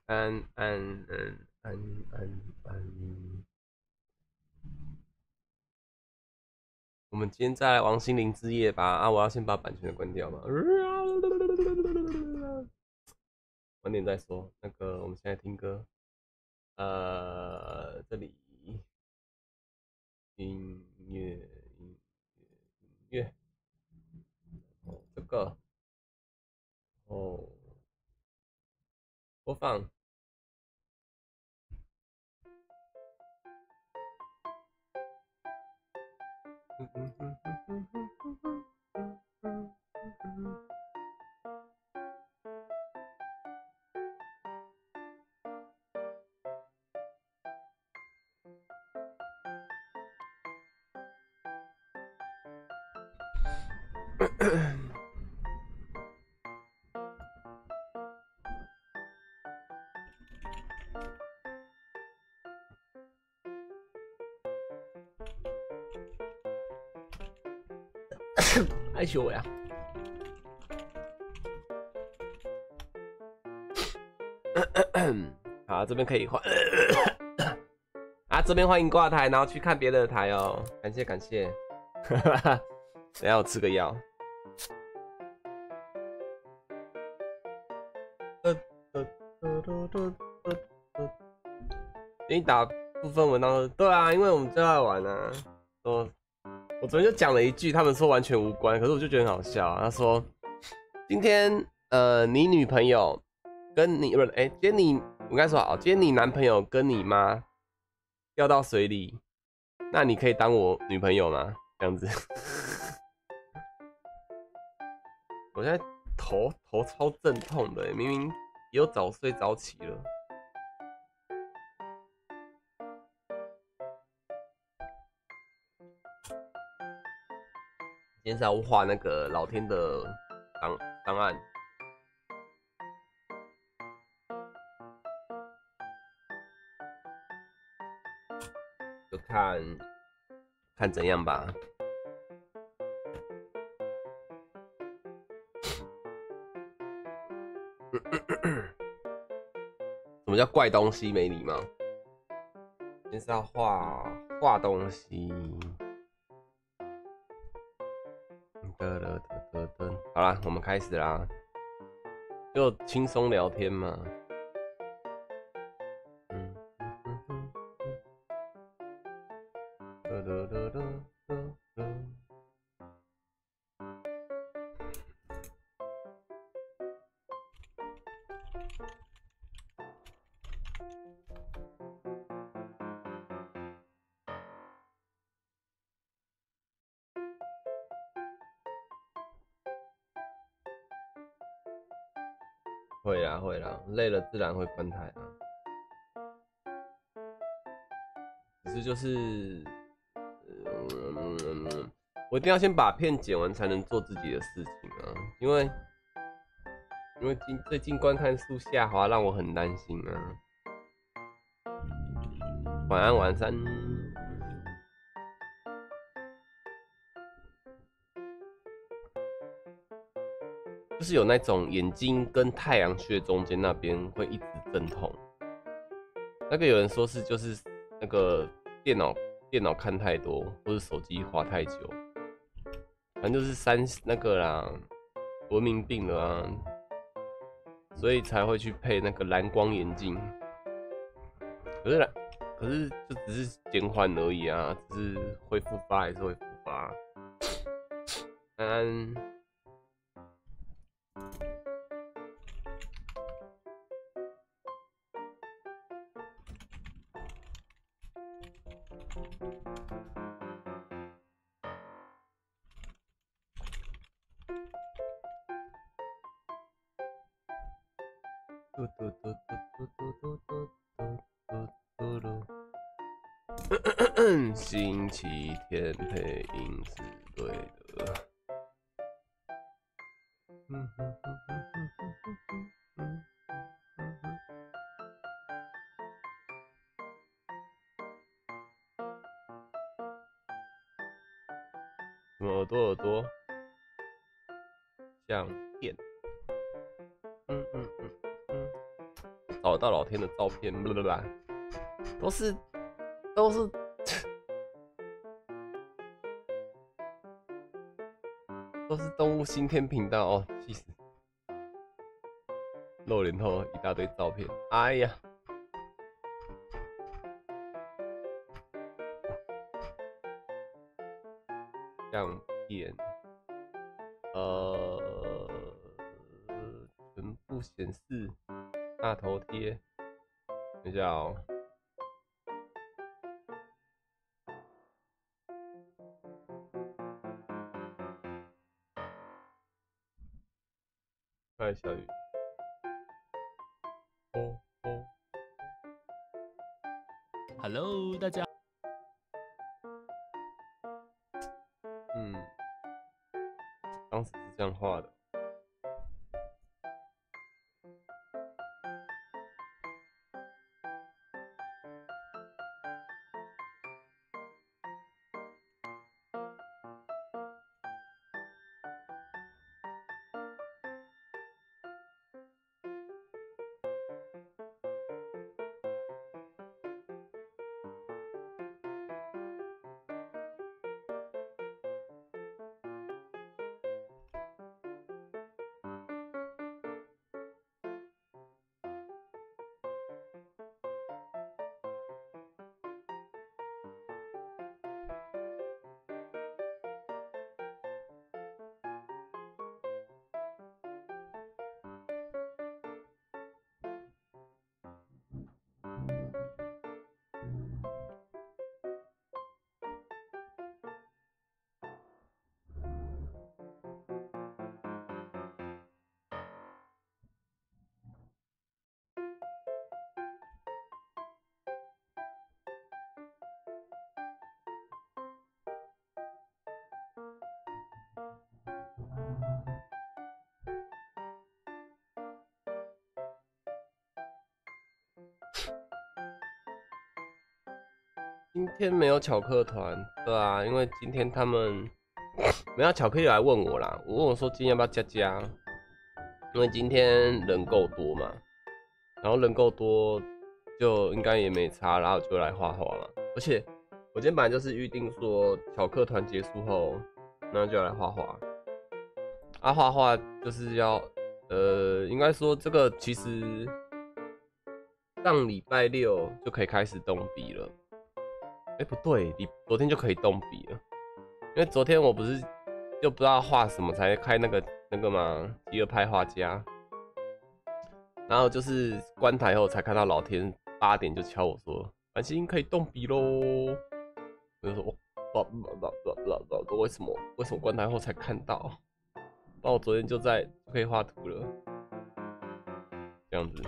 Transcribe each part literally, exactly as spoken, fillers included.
安安安安安安。我们今天再来王心凌之夜吧。啊，我要先把版权的关掉嘛。晚点再说。那个，我们现在听歌。呃，这里音乐音乐哦，这个哦，播放。害羞我呀。好，这边可以换。啊，这边欢迎挂台，然后去看别的台哦。感谢感谢。等一下我吃个药。给你打部分文章，对啊，因为我们最爱玩啊。说，我昨天就讲了一句，他们说完全无关，可是我就觉得很好笑啊。他说，今天呃，你女朋友跟你不是，哎，今天你我刚才说好，今天你男朋友跟你妈掉到水里，那你可以当我女朋友吗？这样子。我现在头头超阵痛的，明明也有早睡早起了。今天是要画那个老天的档档案，就看看怎样吧。什么叫怪东西没礼貌？今天是要画画东西。好啦，我们开始啦，就轻松聊天嘛。嗯。会啦会啦，累了自然会关台啊。只是就是，嗯，我一定要先把片剪完，才能做自己的事情啊。因为因为近最近观看数下滑，让我很担心啊。晚安，晚安。就是有那种眼睛跟太阳穴中间那边会一直阵痛，那个有人说是就是那个电脑电脑看太多，或者手机滑太久，反正就是三那个啦，文明病了啊，所以才会去配那个蓝光眼镜。可是蓝，可是就只是减缓而已啊，只是会复发还是会复发。安。嘟嘟嘟嘟嘟嘟嘟嘟嘟嘟嘟。星期天配音是对的。嗯哼哼哼哼哼哼哼哼哼。什么耳朵耳朵？像电。嗯嗯嗯嗯。 找得到老天的照片，不不不，都是都是都是动物新天频道哦，气死！露脸后一大堆照片，哎呀！相片，呃，全部显示大头贴，等一下哦。看小雨，哦哦 ，Hello， 大家， 嗯，当时是这样画的。今天没有巧克团，对啊，因为今天他们没有巧克力来问我啦，我问我说今天要不要加加，因为今天人够多嘛，然后人够多就应该也没差，然后就来画画嘛。而且我今天本来就是预定说巧克团结束后，那就来画画。啊，画画就是要，呃，应该说这个其实上礼拜六就可以开始动笔了。哎、欸，不对，你昨天就可以动笔了，因为昨天我不是就不知道画什么才开那个那个嘛，第二派画家，然后就是关台后才看到老天八点就敲我说，繁星可以动笔喽，我就说哦，不不不不不不，为什么为什么关台后才看到？那我昨天就在就可以画图了，这样子。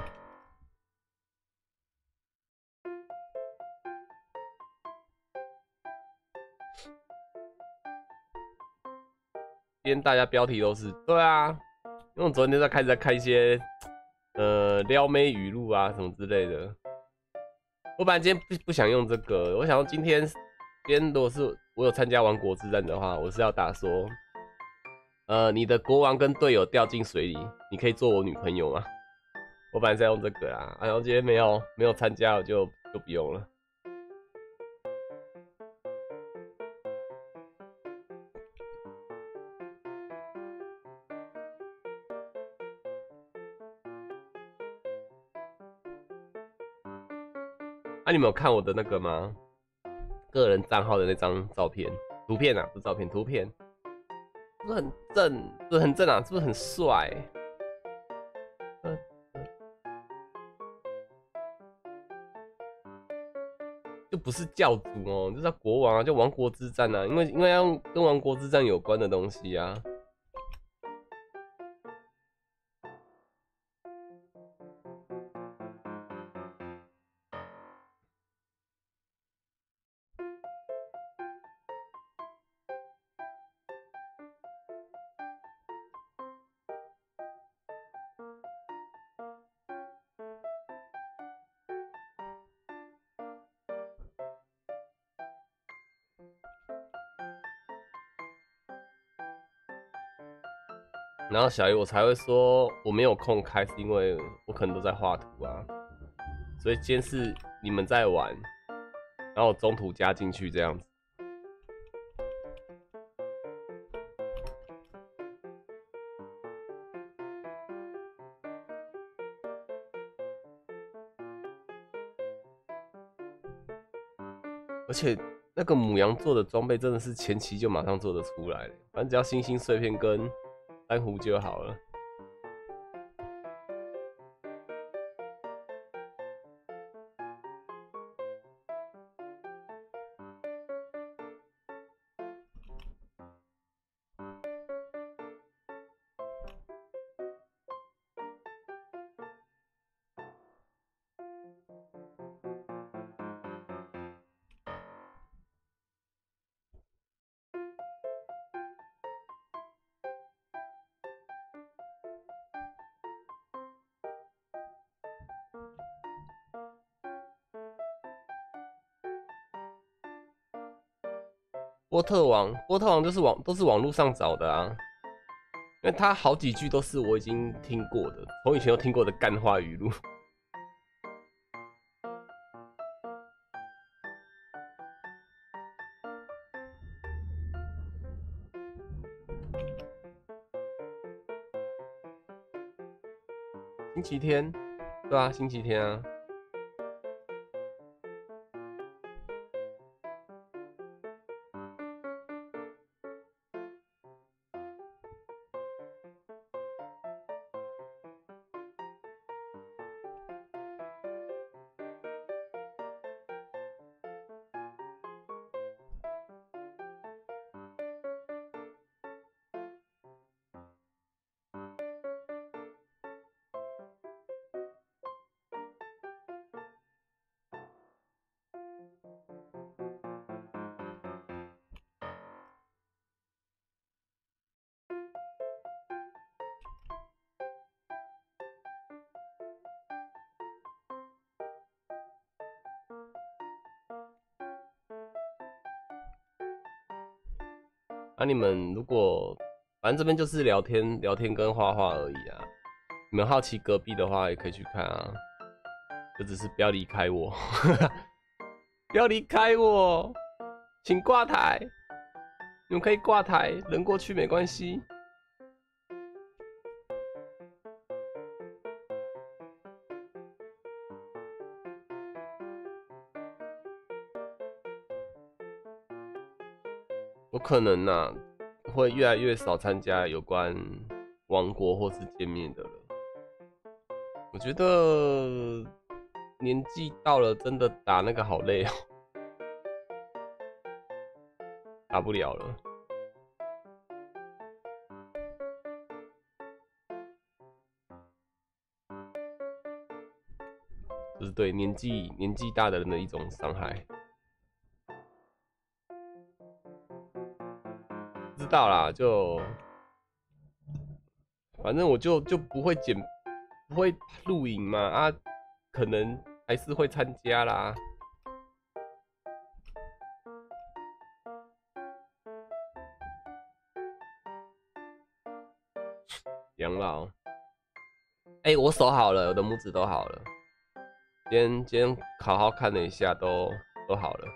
今天大家标题都是对啊，因为我昨天在开始在看一些呃撩妹语录啊什么之类的。我本来今天不不想用这个，我想要今天今天如果是我有参加王国之战的话，我是要打说，呃，你的国王跟队友掉进水里，你可以做我女朋友吗？我本来在用这个啊，然后今天没有没有参加，我就就不用了。啊，你们有看我的那个吗？个人账号的那张照片、图片啊，不是照片，图片，是不是很正？是不是很正啊？是不是很帅？嗯，就不是教主哦，就叫国王啊，就王国之战啊，因为因为要跟王国之战有关的东西啊。然后小姨我才会说我没有空开，是因为我可能都在画图啊。 所以今天是你们在玩，然后我中途加进去这样子。而且那个母羊做的装备真的是前期就马上做得出来了，反正只要星星碎片跟珊瑚就好了。波特王，波特王就是网都是网络上找的啊，因为他好几句都是我已经听过的，从以前有听过的干话语录。星期天，对啊，星期天啊。啊，你们如果反正这边就是聊天、聊天跟画画而已啊。你们好奇隔壁的话，也可以去看啊。就只是不要离开我，不要离开我，请挂台。你们可以挂台，人过去没关系。我可能啊，会越来越少参加有关王国或是见面的了。我觉得年纪到了，真的打那个好累哦，打不了了。就是对年纪年纪大的人的一种伤害。知道啦，就反正我就就不会剪，不会录影嘛啊，可能还是会参加啦。养老，哎、欸，我手好了，我的拇指都好了。今天今天好好看了一下，都都好了。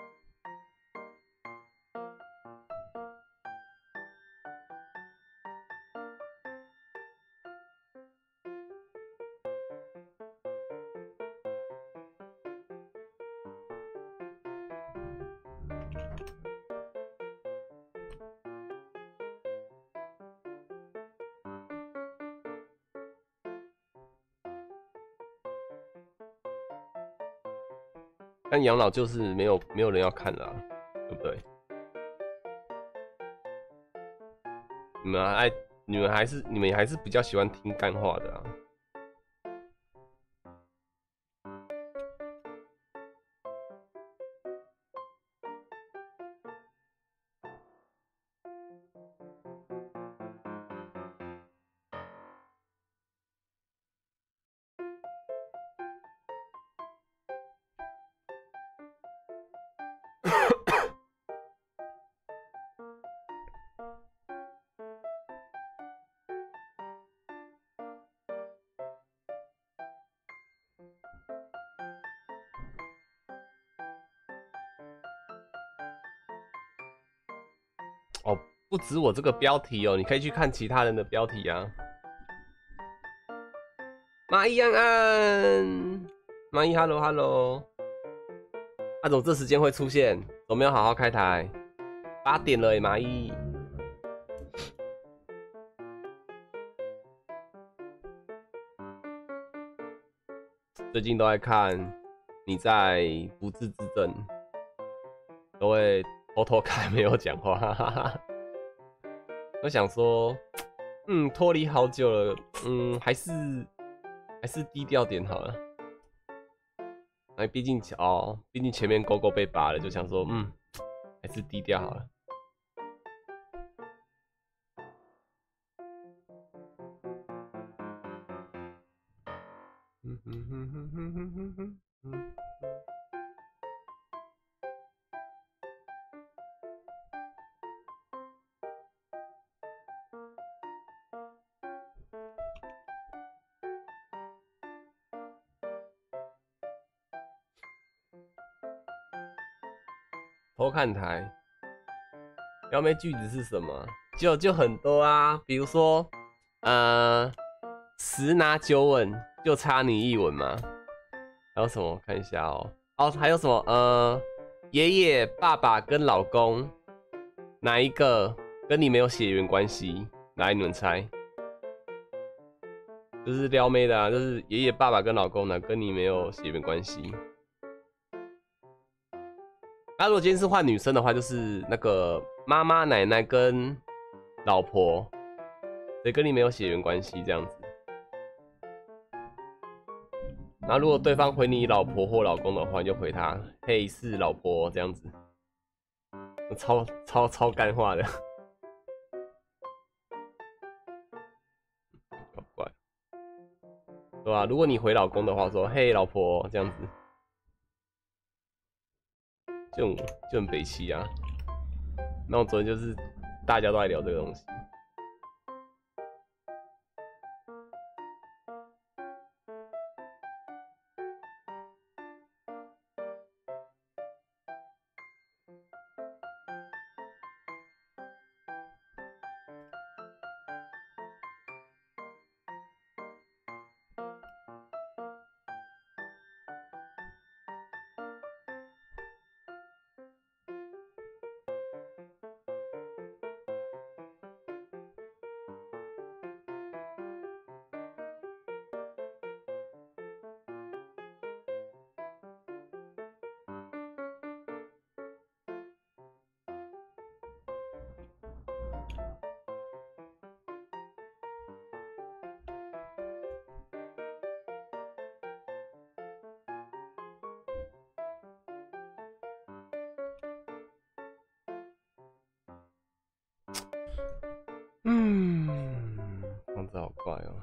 但养老就是没有没有人要看了、啊，对不对？你们爱你们还是你们还是比较喜欢听干话的啊。 哦，不止我这个标题哦，你可以去看其他人的标题啊。蚂蚁安安，蚂蚁 hello hello，阿总这时间会出现，我没有好好开台，八点了耶，蚂蚁。最近都在看你在不治之症，都会偷偷看没有讲话，哈哈哈。我想说，嗯，脱离好久了，嗯，还是还是低调点好了。哎，毕竟哦，毕竟前面勾勾被拔了，就想说，嗯，还是低调好了。嗯哼哼哼哼哼哼哼哼。偷看台，撩妹句子是什么？就就很多啊，比如说，呃，十拿九稳，就差你一吻嘛。还有什么？看一下哦。哦，还有什么？呃，爷爷、爸爸跟老公，哪一个跟你没有血缘关系？来，你们猜。就是撩妹的啊，就是爷爷、爸爸跟老公呢，跟你没有血缘关系。那如果今天是换女生的话，就是那个妈妈、奶奶跟老婆，谁跟你没有血缘关系这样子。然后如果对方回你老婆或老公的话，你就回他嘿是老婆这样子，超超超干话的，搞怪，对吧？如果你回老公的话说嘿老婆这样子，就很就很北气啊。那我昨天就是大家都在聊这个东西。嗯，房子好怪哦。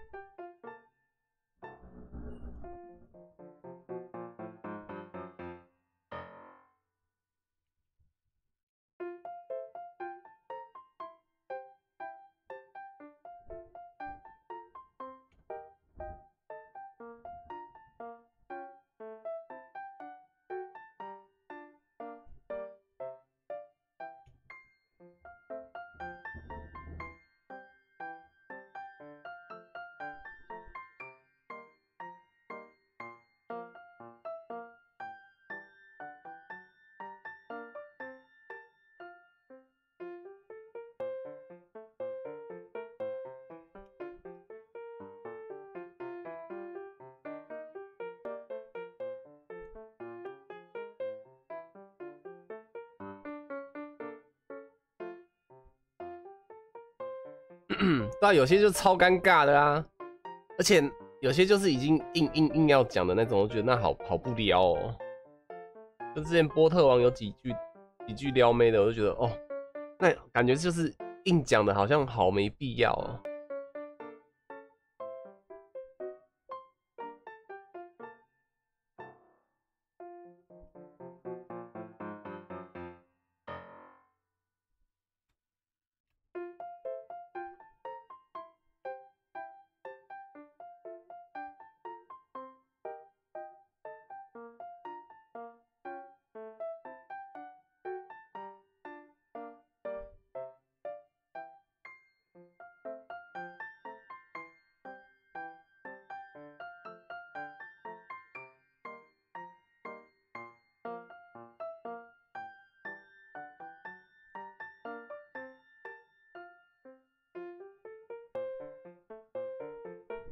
对啊，有些就超尴尬的啊，而且有些就是已经硬硬硬要讲的那种，我觉得那好好不撩哦。就之前波特王有几句几句撩妹的，我就觉得哦，那感觉就是硬讲的，好像好没必要哦。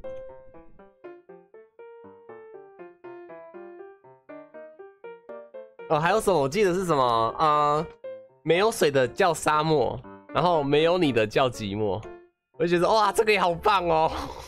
哦，还有什么？我记得是什么啊、呃？没有水的叫沙漠，然后没有你的叫寂寞。我就觉得哇，这个也好棒哦。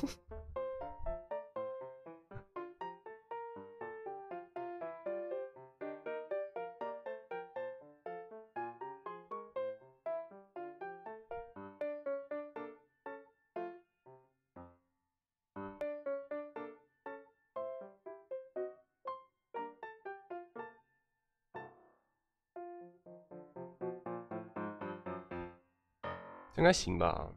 应该行吧。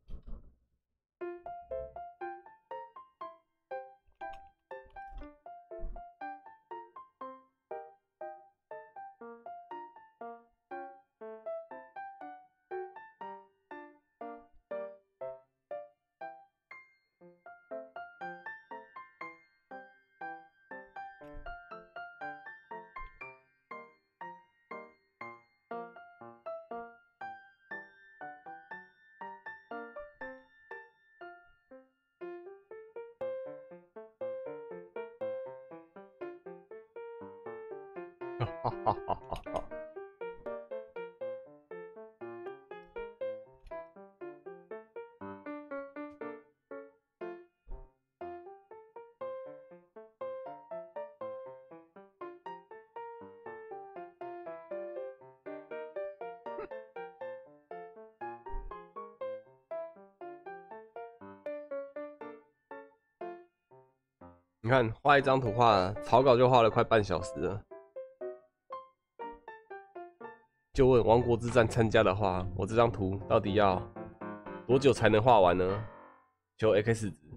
哈哈哈哈哈！你看，画一张图画草稿就画了快半小时了。就问王国之战参加的话，我这张图到底要多久才能画完呢？求 X 值。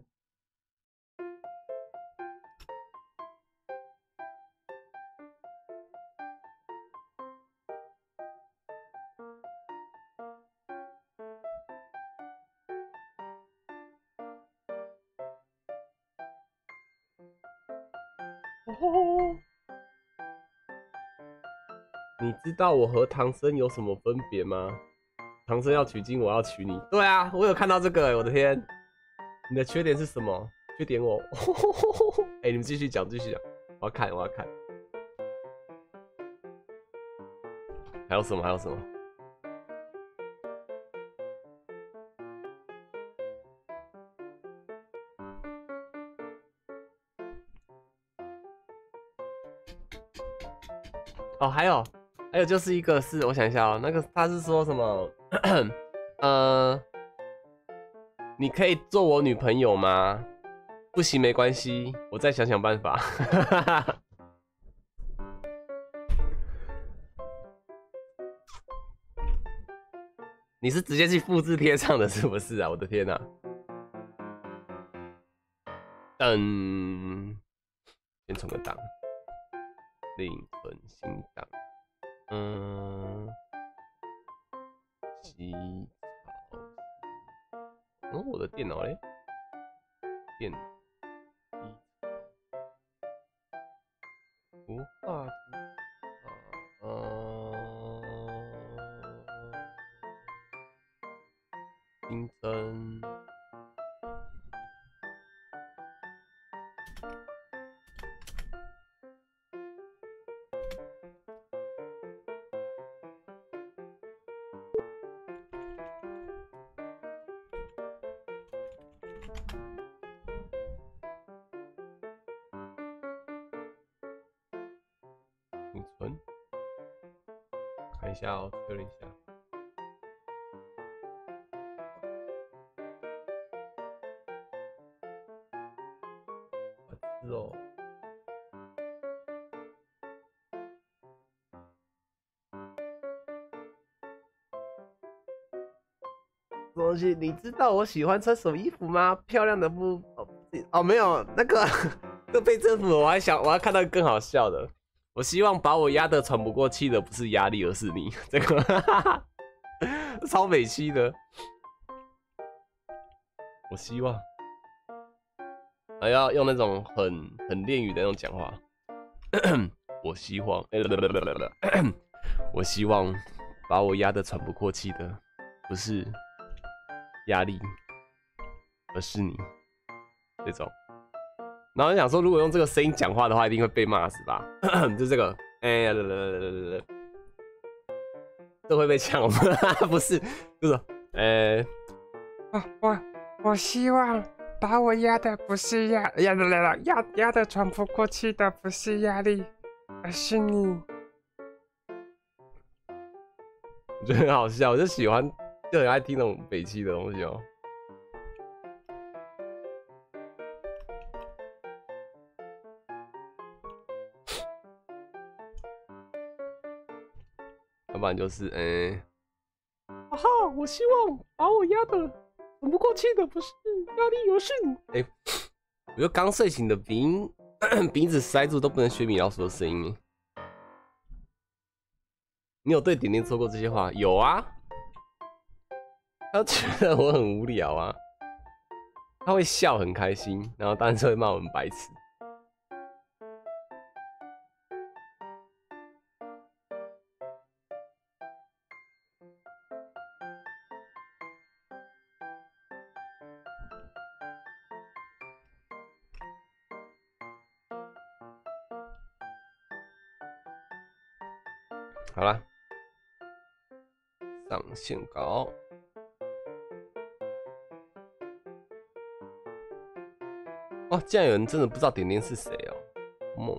哦，你知道我和唐僧有什么分别吗？唐僧要取经，我要娶你。对啊，我有看到这个、欸，我的天！你的缺点是什么？缺点我。哎、欸，你们继续讲，继续讲，我要看，我要看。还有什么？还有什么？哦，还有，还有就是一个是，我想一下哦，那个他是说什么？呃，你可以做我女朋友吗？不行，没关系，我再想想办法。你是直接去复制贴上的，是不是啊？我的天哪、啊！嗯，先存个档，另存新档。嗯，洗草。哦，我的电脑嘞？电脑。图画图画，呃，新增。储存，看一下哦，确认一下。是哦。东西，你知道我喜欢穿什么衣服吗？漂亮的不哦哦，没有那个这被征服了，我还想我还看到更好笑的。我希望把我压得喘不过气的不是压力，而是你。这个超美期的。我希望还要用那种很很恋语的那种讲话。我希望，我希望把我压得喘不过气的不是压力，而是你。 这种。然后想说，如果用这个声音讲话的话，一定会被骂死吧？就这个，哎呀，这会被抢吗？不是，就是，呃， 我我我希望把我压的不是压压的压压压的喘不过气的不是压力，而是你。 我觉得很好笑，我就喜欢，就很爱听那种北七的东西哦。要不然就是，嗯、欸，啊哈，我希望把我压的喘不过气的不是压力，而是你。哎、欸，我觉得刚睡醒的鼻音鼻子塞住都不能学米老鼠的声音。你有对点点说过这些话？有啊，他觉得我很无聊啊，他会笑很开心，然后当然是会骂我们白痴。好啦，上线稿。哇，竟然有人真的不知道点点是谁哦，梦。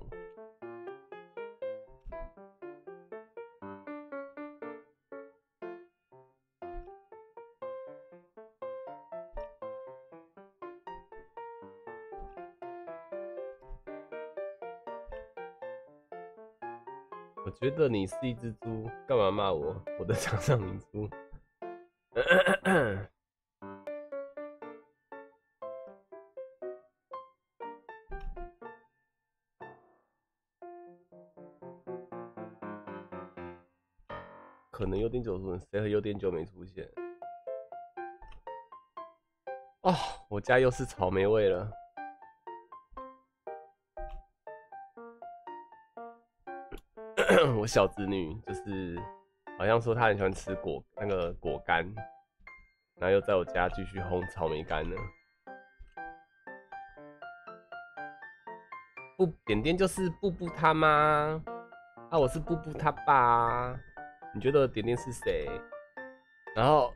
我觉得你是一只猪，干嘛骂我？我的掌上明珠。可能有点久出现，谁和有点久没出现？哦，我家又是草莓味了。我小侄女就是好像说她很喜欢吃果那个果干，然后又在我家继续烘草莓干了。不，点点就是布布他妈，啊，我是布布他爸。你觉得点点是谁？然后，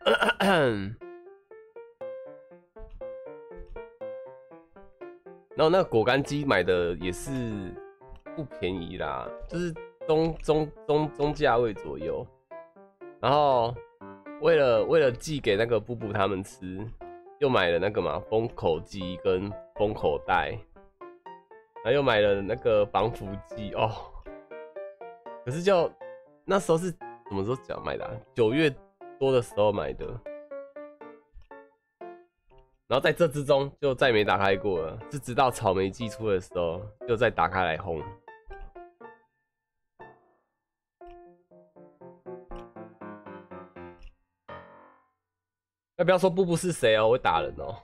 然后那个果干机买的也是不便宜啦，就是中中中中价位左右。然后为了为了寄给那个布布他们吃，又买了那个嘛封口机跟封口袋，然后又买了那个防腐剂哦。可是就那时候是什么时候讲买的、啊？九月多的时候买的。然后在这之中就再没打开过了，是直到草莓季出的时候，就再打开来烘。要不要说布布是谁哦？我会打人哦。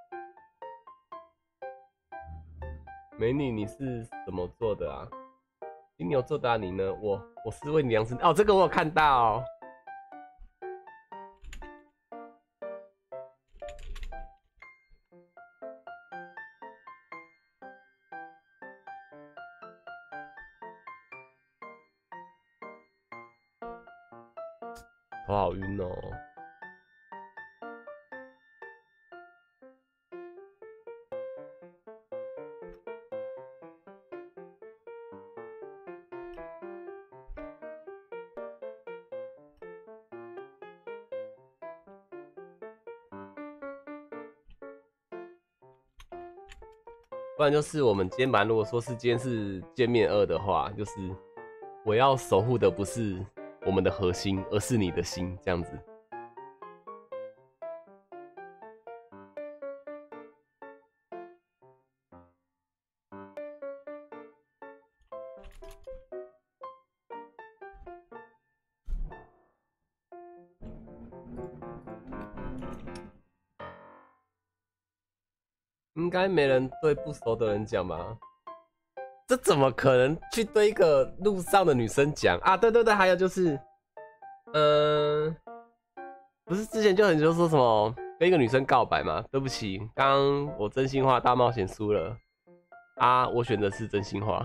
美女，你是怎么做的啊？金牛座的、啊、你呢？我我是为你量身哦，这个我有看到、哦。头好晕哦。不然就是我们今天班，如果说是今天是见面二的话，就是我要守护的不是我们的核心，而是你的心，这样子。应该没人对不熟的人讲吧？这怎么可能去对一个路上的女生讲啊？对对对，还有就是，嗯、呃，不是之前就很多说什么跟一个女生告白嘛？对不起，刚刚我真心话大冒险输了啊，我选的是真心话。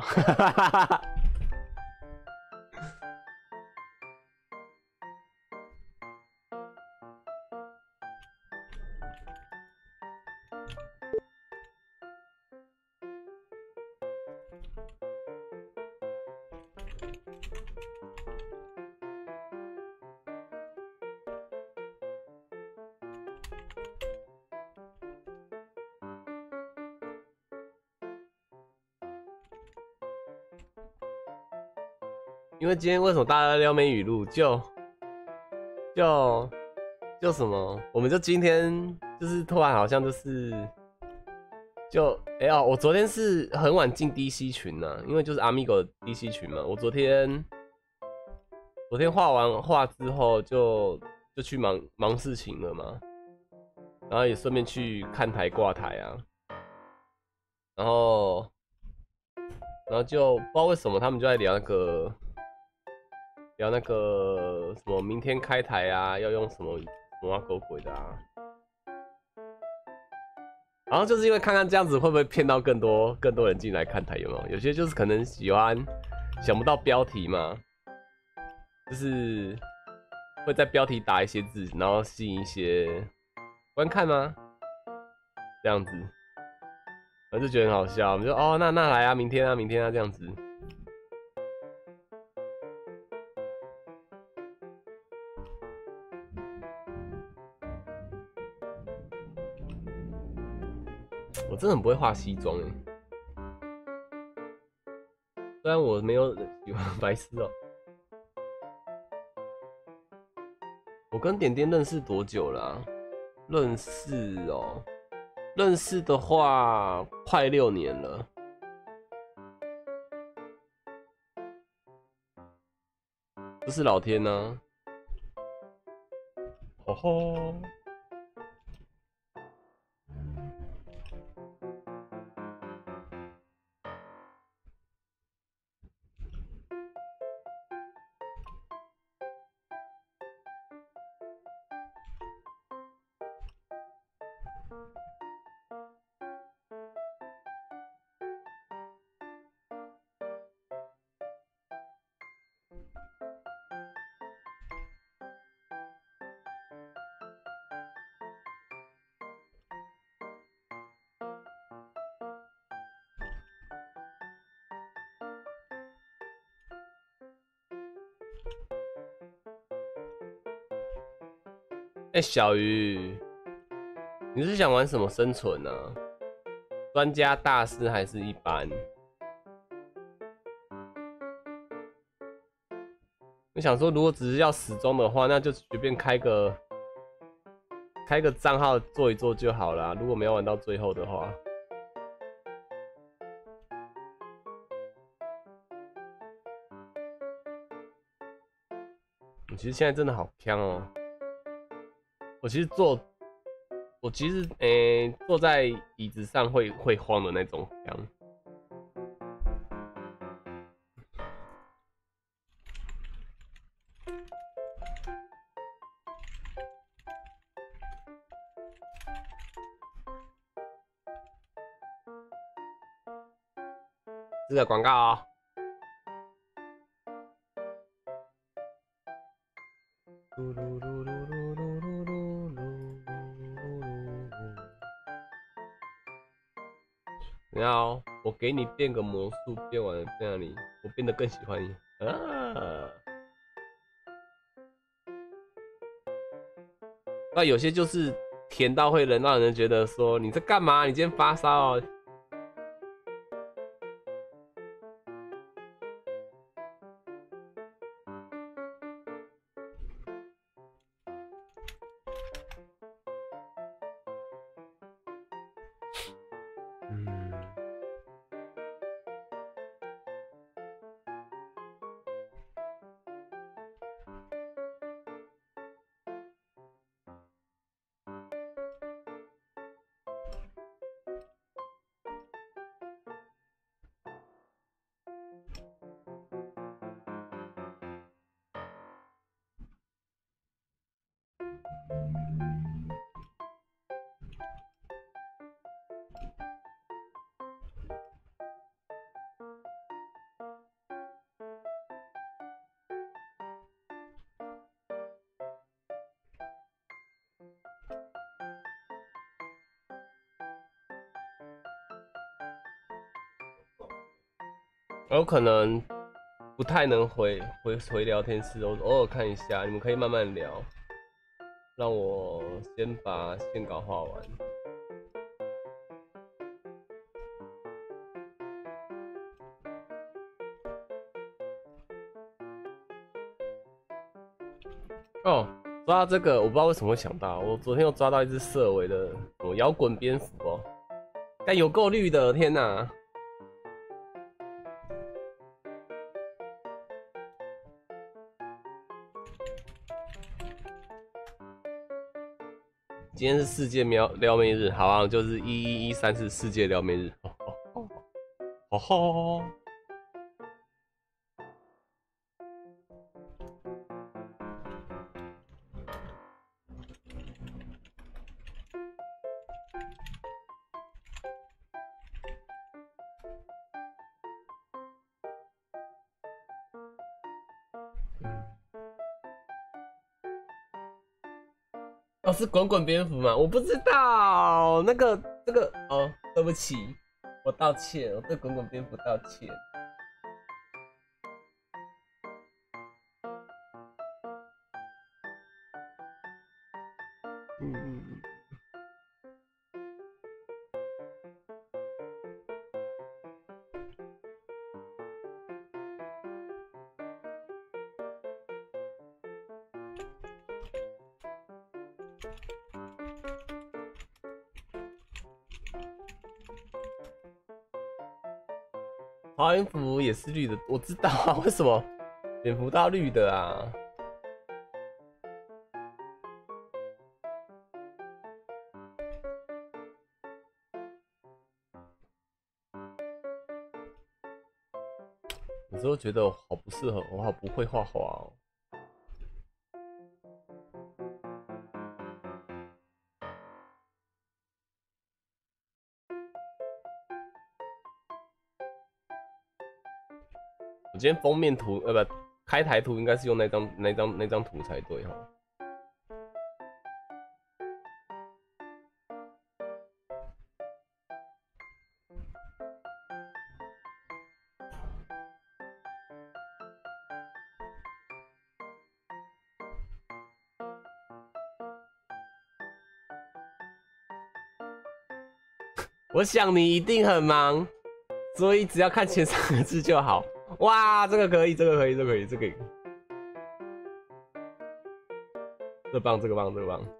因为今天为什么大家在撩妹语录？就就就什么？我们就今天就是突然好像就是就哎呀、欸哦，我昨天是很晚进 D C 群呐、啊，因为就是 Amigo 的 D C 群嘛。我昨天昨天画完画之后就就去忙忙事情了嘛，然后也顺便去看台挂台啊，然后然后就不知道为什么他们就在聊那个。聊那个什么明天开台啊，要用什么什么狗鬼的啊，然后就是因为看看这样子会不会骗到更多更多人进来看台，有没有？有些就是可能喜欢想不到标题嘛，就是会在标题打一些字，然后吸引一些观看吗？这样子，我就觉得很好笑，我们就哦那那来啊，明天啊明天啊这样子。我真的很不会画西装哎，虽然我没有喜欢白丝哦。我跟点点认识多久了、啊？认识哦，认识的话快六年了。不是老天呢、啊？吼吼。哎、欸，小鱼，你是想玩什么生存啊？专家大师还是一般？我想说，如果只是要死忠的话，那就随便开个开个账号做一做就好了。如果没有玩到最后的话，我其实现在真的好呛哦。我其实坐，我其实诶、欸、坐在椅子上会会慌的那种呛。这个广告哦。然后我给你变个魔术，变完了变哪里？我变得更喜欢你啊！那有些就是甜到会能让人觉得说你在干嘛？你今天发烧哦。嗯， 我有可能不太能回回回聊天室，我偶尔看一下，你们可以慢慢聊，让我先把线稿画完。哦，抓到这个，我不知道为什么会想到，我昨天又抓到一只色尾的什么摇滚蝙蝠哦，但有够绿的，天哪！今天是世界撩撩妹日，好啊，就是一一一三四世界撩妹日。哦哦哦吼！哦，是滚滚蝙蝠吗？我不知道，那个那个哦，对不起，我道歉，我对滚滚蝙蝠道歉。嗯嗯嗯。华蝙蝠也是绿的，我知道啊，为什么蝙蝠到绿的啊？有时候觉得我好不适合，我好不会画画哦。我今天封面图，呃不，开台图应该是用那张那张那张图才对哈。我想你一定很忙，所以只要看前三个字就好。哇，这个可以，这个可以，这个可以，这个可以，这棒，这个棒，这个棒。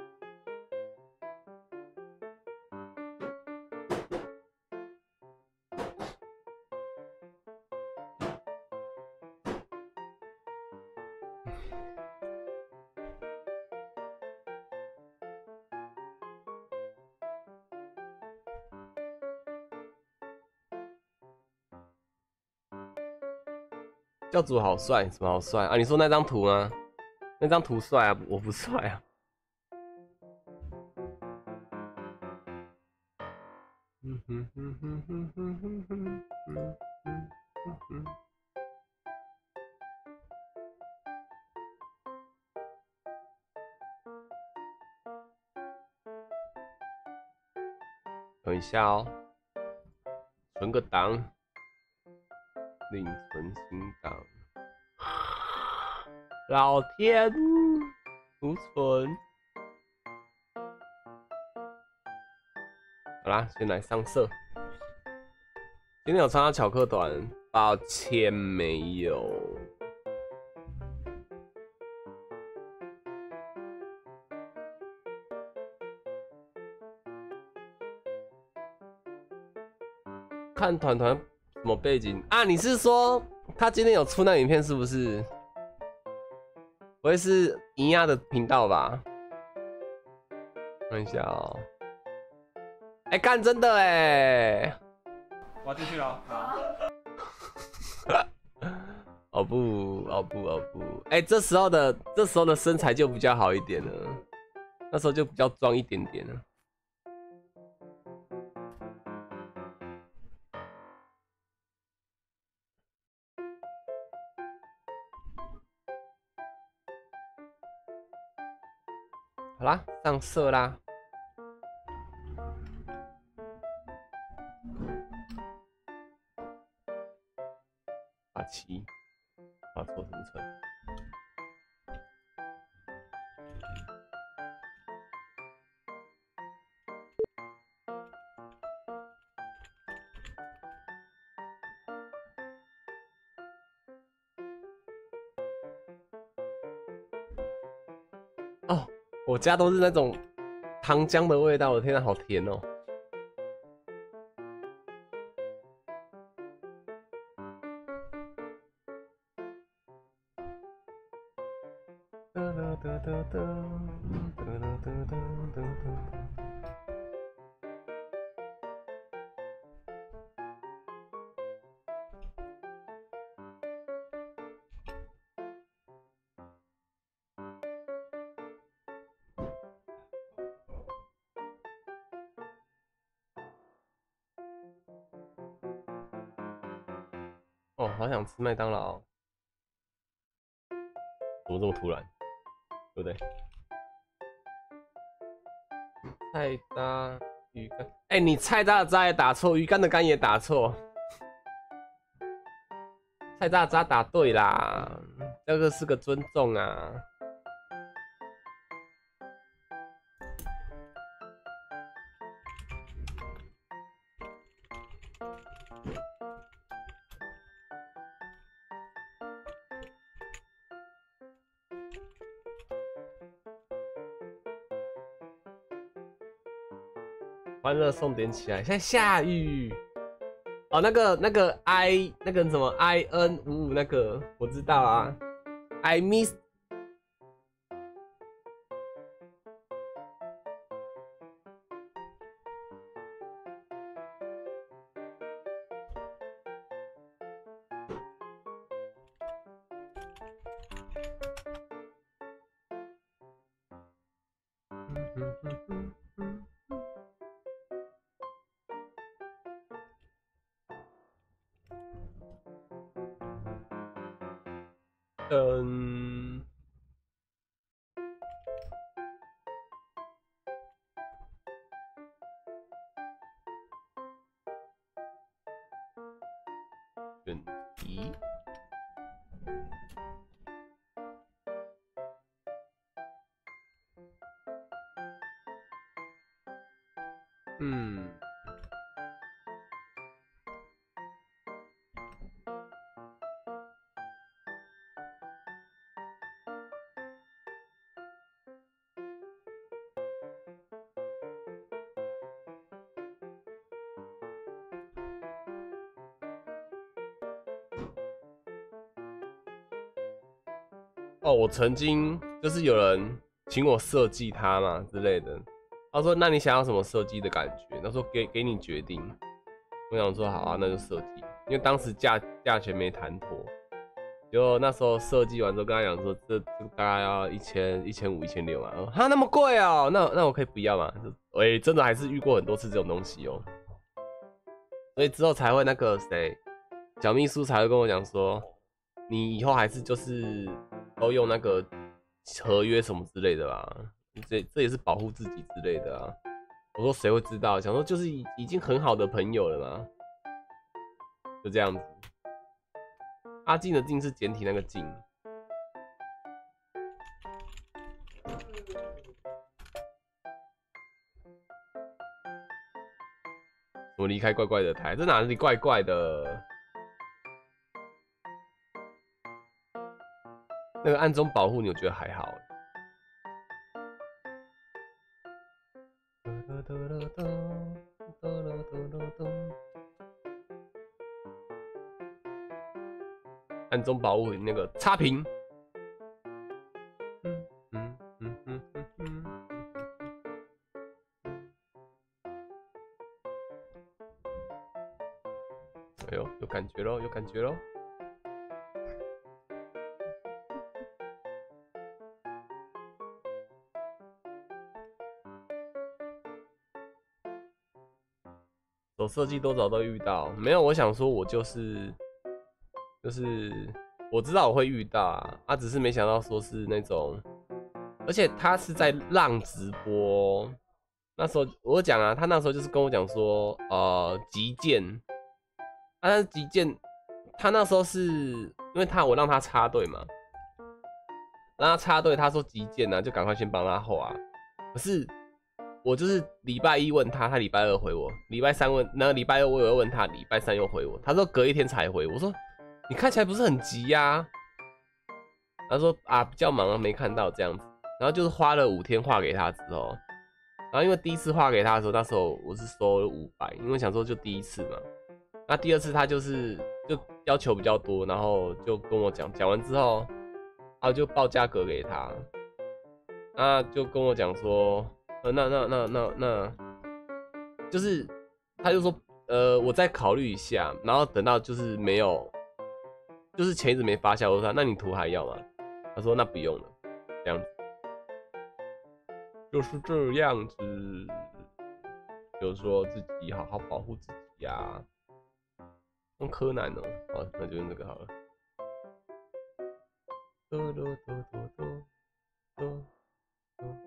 教主好帅，什么好帅啊？你说那张图吗？那张图帅啊，我不帅啊。嗯哼哼哼哼哼哼哼哼哼哼。等一下哦，存个档，另存新档。老天，储存。好啦，先来上色。今天有参加巧克团，抱歉没有。看团团什么背景啊？你是说他今天有出那影片是不是？不会是银亚的频道吧？看一下哦。哎、欸，干真的哎！ 我要进去了。好。 哦不，哦不，哦不，哎、欸，这时候的这时候的身材就比较好一点了，那时候就比较壮一点点了。好啦，上色啦。 哦，我家都是那种糖浆的味道，我天啊，好甜哦！哦，好想吃麦当劳，怎么这么突然？对不对？菜渣鱼干，哎、欸，你菜渣的渣也打错，鱼干的干也打错，菜渣的渣打对啦，这个是个尊重啊。欢乐颂点起来，现在下雨。哦，那个那个 I 那个什么 I N 五五那个我知道啊 ，I miss。嗯，选题，嗯。哦，我曾经就是有人请我设计它嘛之类的，他说：“那你想要什么设计的感觉？”他说给：“给你决定。”我想说：“好啊，那就设计。”因为当时价价钱没谈妥，就那时候设计完之后跟他讲说：“这这大概要一千、一千五、一千六嘛。”哈，那么贵哦？那那我可以不要吗？哎、欸，真的还是遇过很多次这种东西哦，所以之后才会那个谁，小秘书才会跟我讲说：“你以后还是就是。”都用那个合约什么之类的吧，这这也是保护自己之类的啊。我说谁会知道？想说就是已已经很好的朋友了嘛，就这样子。阿静的静是简体那个静。我离开怪怪的台，这哪里怪怪的？那个暗中保护你，我觉得还好。暗中保护那个差评。嗯嗯嗯嗯嗯嗯。哎呦，有感觉咯，有感觉咯。手设计多少都遇到，没有，我想说，我就是就是我知道我会遇到啊，啊，只是没想到说是那种，而且他是在浪直播，那时候我讲啊，他那时候就是跟我讲说，呃，击剑，啊，但是击剑，他那时候是因为他我让他插队嘛，让他插队，他说击剑啊，就赶快先帮他画啊，可是。我就是礼拜一问他，他礼拜二回我；礼拜三问，然后礼拜二我又问他，礼拜三又回我。他说隔一天才回我。我说你看起来不是很急呀、啊？他说啊比较忙，没看到这样子。 然后就是花了五天画给他之后，然后因为第一次画给他的时候，那时候我是收了五百，因为想说就第一次嘛。那第二次他就是就要求比较多，然后就跟我讲，讲完之后，然后就报价格给他，那就跟我讲说，呃，那那那那那，就是他就说，呃，我再考虑一下，然后等到就是没有，就是钱一直没发下，我说那你图还要吗？他说那不用了，这样子，就是这样子，就是说自己好好保护自己呀、啊。用柯南哦，好，那就用这个好了。嘟嘟嘟嘟嘟嘟嘟。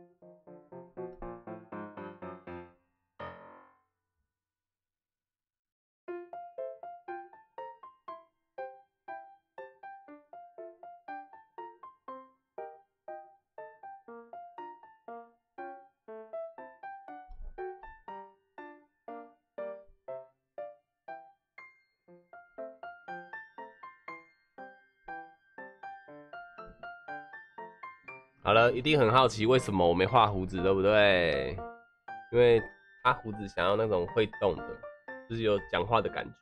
好了，一定很好奇为什么我没画胡子，对不对？因为他胡子想要那种会动的，就是有讲话的感觉。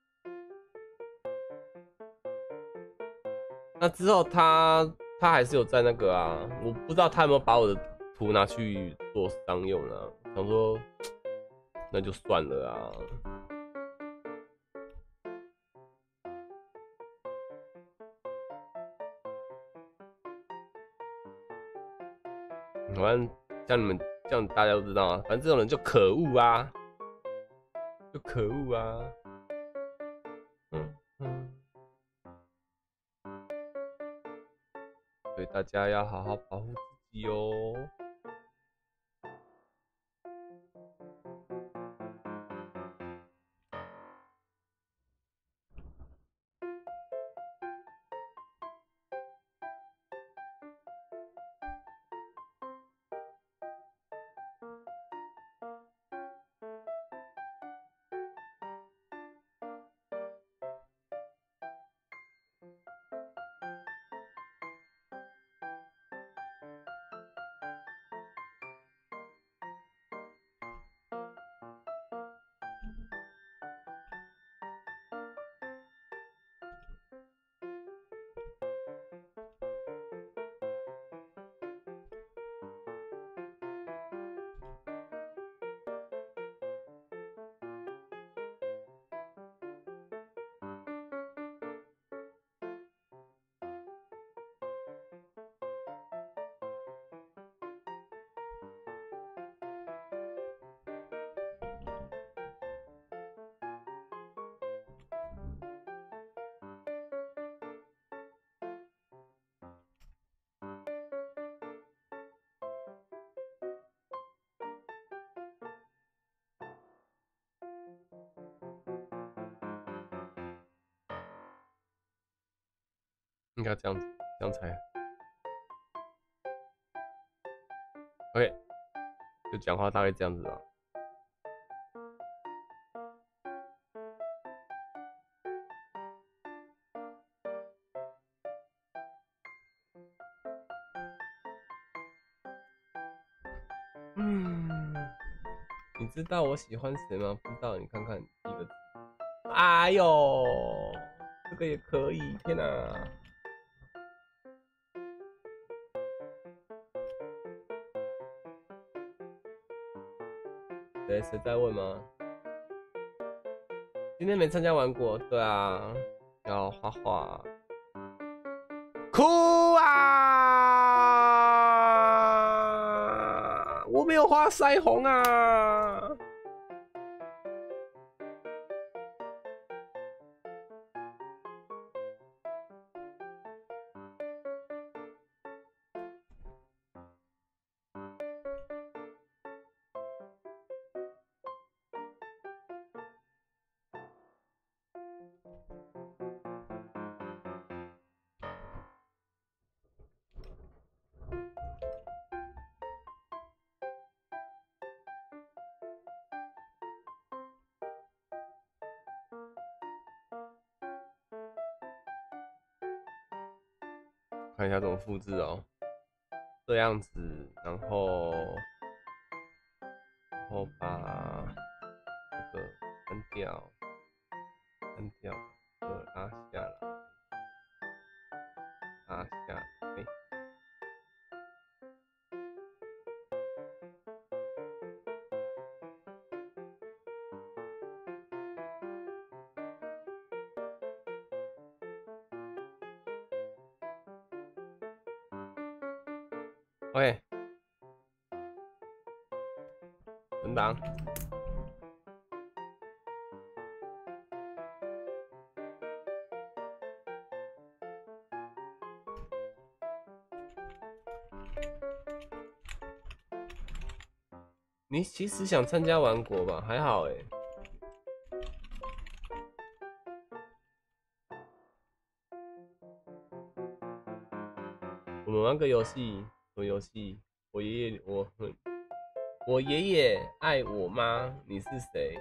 那之后他他还是有在那个啊，我不知道他有没有把我的图拿去做商用啊，想说那就算了啊。反正像你们这样大家都知道啊，反正这种人就可恶啊，就可恶啊。嗯嗯，所以大家要好好保护自己哦。应该这样子，这样才 OK。就讲话大概这样子吧。嗯，你知道我喜欢谁吗？不知道，你看看一个字。哎呦，这个也可以，天哪！谁谁在问吗？今天没参加完过，对啊，要画画。哭啊！我没有画腮红啊！看一下怎么复制哦。 这样子，然后然后把这个删掉，删掉，这个拉下来，拉下来。OK， 存档。你其实想参加玩国吧？还好哎、欸。我们玩个游戏，什么游戏？我爷爷，我我爷爷爱我吗？你是谁？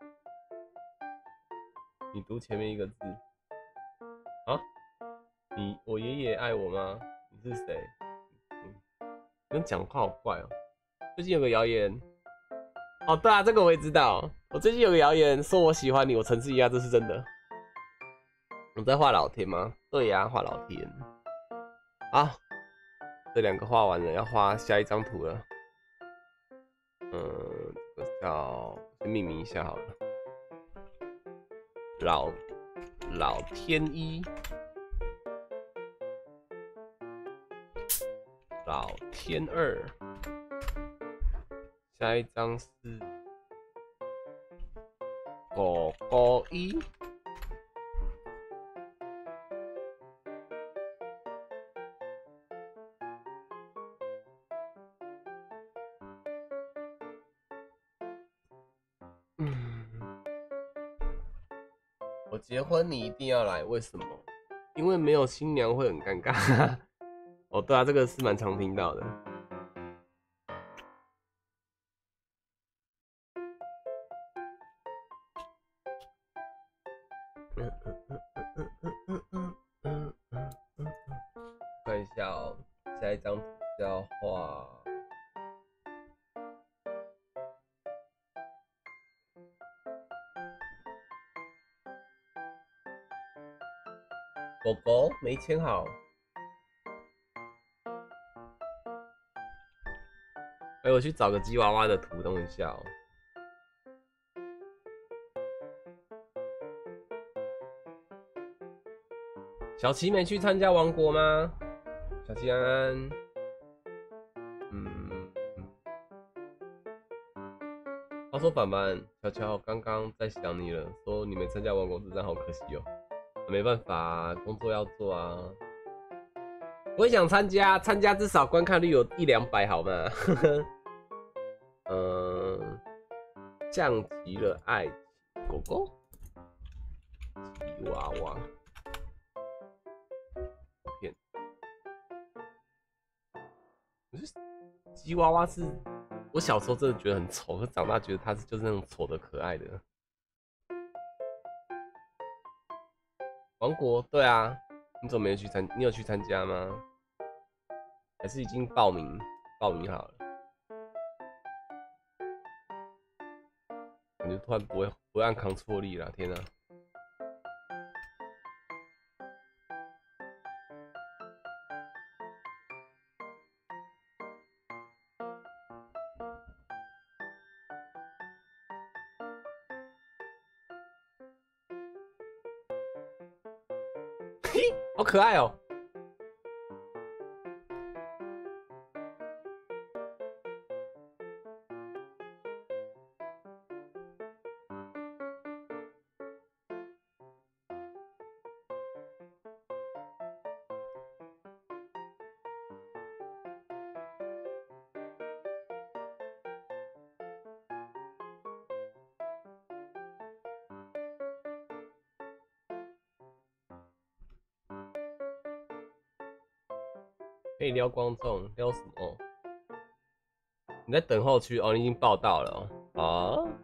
你读前面一个字。啊？你我爷爷爱我吗？你是谁？嗯，你讲话好怪哦、喔。最近有个谣言，哦，对啊，这个我也知道。我最近有个谣言说我喜欢你，我诚实一下，这是真的。我在画老天吗？对呀、啊，画老天。好，这两个画完了，要画下一张图了。嗯，这个叫先命名一下好了。老老天一，老天二，下一张是狗狗一。嗯，我结婚你一定要来，为什么？因为没有新娘会很尴尬。哦，对啊，这个是蛮常听到的。看一下哦，下一张图是要画狗狗，没签好。哎，我去找个吉娃娃的图，等一下哦。小琪没去参加王国吗？小琪安安，嗯，他说板板，乔乔刚刚在想你了，说你没参加王国之战，好可惜哦。没办法、啊，工作要做啊。我也想参加，参加至少观看率有一两百，好吗？嗯，降级了爱狗狗，吉娃娃。片，吉娃娃是我小时候真的觉得很丑，可长大觉得它是就是那种丑的可爱的。王国，对啊，你怎么没有去参？你有去参加吗？还是已经报名报名好了？感觉突然不会不会按扛错力了，天哪、啊！嘿，好可爱哦、喔！可以撩观众，撩什么？你在等候区哦，你已经报到了哦。啊，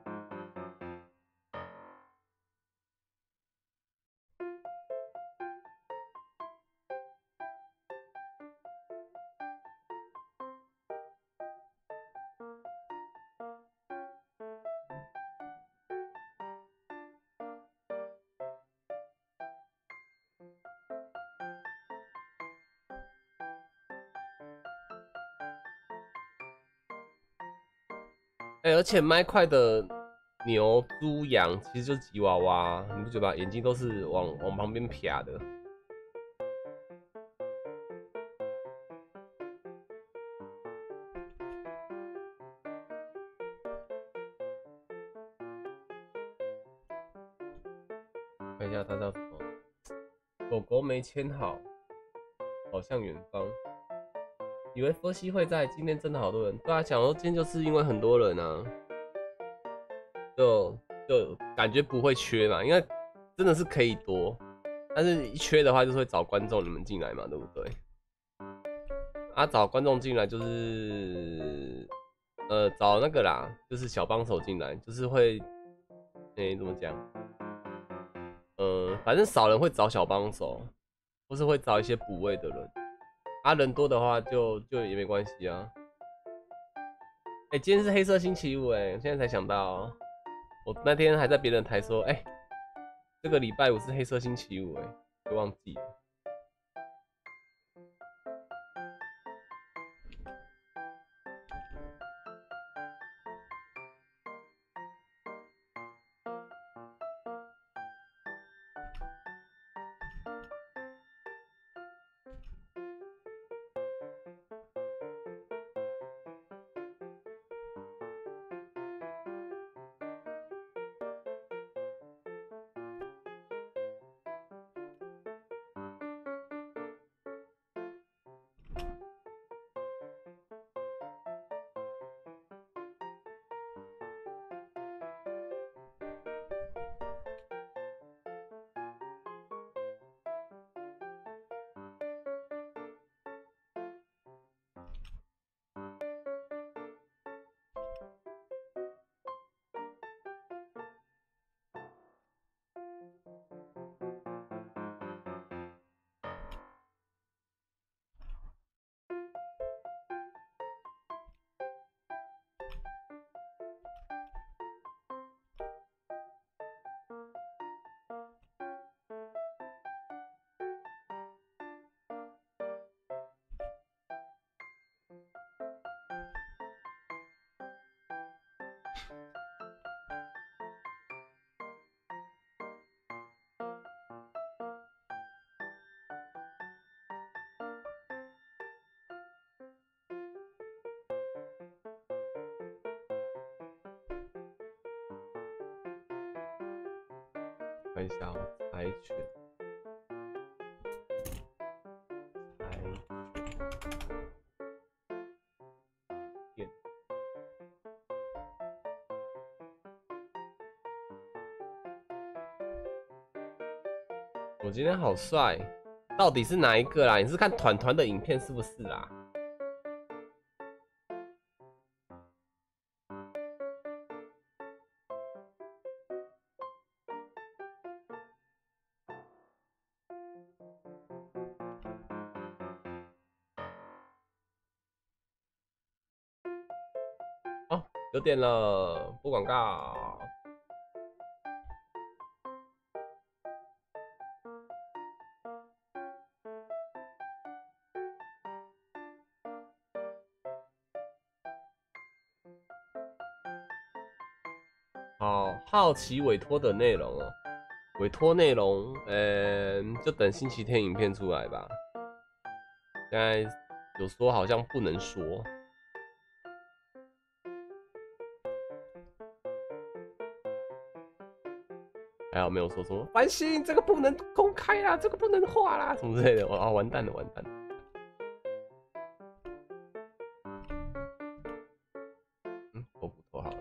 哎、欸，而且麦块的牛、猪、羊其实就是吉娃娃，你不觉得吗？眼睛都是往往旁边撇的。看一下它叫什么？狗狗没牵好，跑向远方。以为佛系会在，今天真的好多人。对啊，讲说今天就是因为很多人啊，就就感觉不会缺嘛，因为真的是可以多，但是一缺的话就是会找观众你们进来嘛，对不对？啊，找观众进来就是呃找那个啦，就是小帮手进来，就是会诶、欸、怎么讲？呃，反正少人会找小帮手，或是会找一些补位的人。啊，人多的话就就也没关系啊。哎、欸，今天是黑色星期五哎、欸，现在才想到、喔，我那天还在别人台说，哎、欸，这个礼拜五是黑色星期五哎、欸，就忘记了。看一下哦，柴犬，柴犬，我今天好帅，到底是哪一个啦？你是看团团的影片是不是啦？哦，九点了，播广告。好好奇委托的内容哦，委托内容，呃，就等星期天影片出来吧。现在有说好像不能说。还好没有说什么繁星，这个不能公开啦，这个不能画啦，什么之类的。啊，完蛋了，完蛋了。嗯，头骨头好了。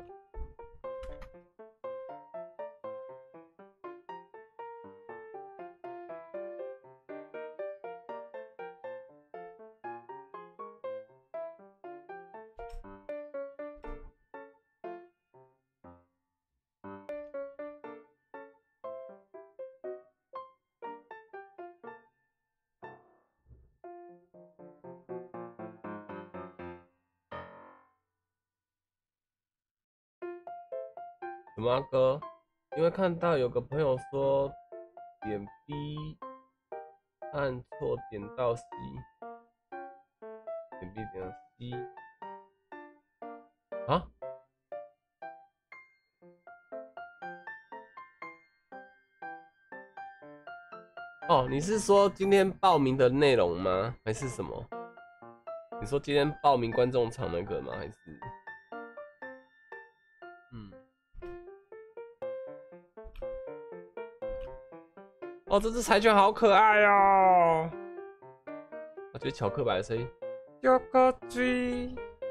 什么啊哥？因为看到有个朋友说点 B 按错点到 C， 点 B 点到 C 啊？ 哦，你是说今天报名的内容吗？还是什么？你说今天报名观众场那个吗？还是？嗯。哦，这只柴犬好可爱哦！我觉得巧克白的声音。有个追。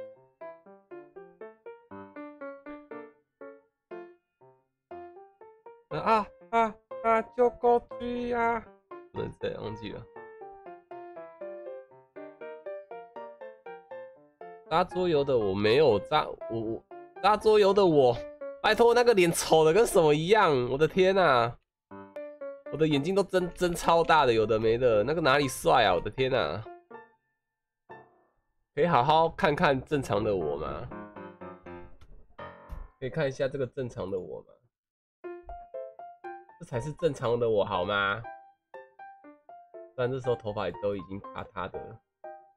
啊啊啊！有个追啊！不能再忘记了。扎桌游的我没有扎，我我扎桌游的我，拜托那个脸丑的跟什么一样！我的天啊！我的眼睛都真真超大的，有的没的，那个哪里帅啊！我的天啊！可以好好看看正常的我吗？可以看一下这个正常的我吗？这才是正常的我好吗？虽然这时候头发都已经塌塌的了。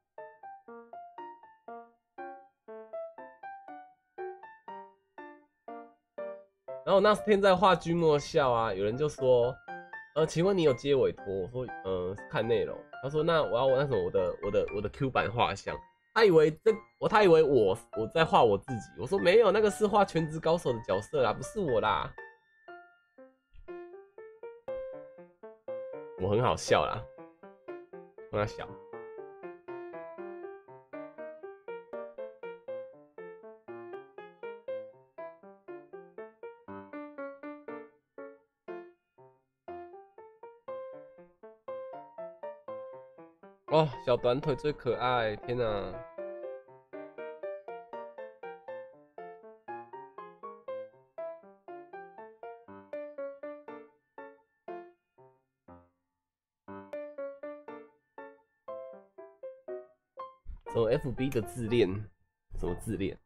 然后那天在画君莫笑啊，有人就说，呃，请问你有接委托？我说，呃，看内容。他说，那我要那什么，我的我的我的 Q 版画像。他以为这我，他以为我我在画我自己。我说没有，那个是画全职高手的角色啦，不是我啦。我很好笑啦，跟他笑。哦，小短腿最可爱，天哪！什么 F B 的自恋？什么自恋？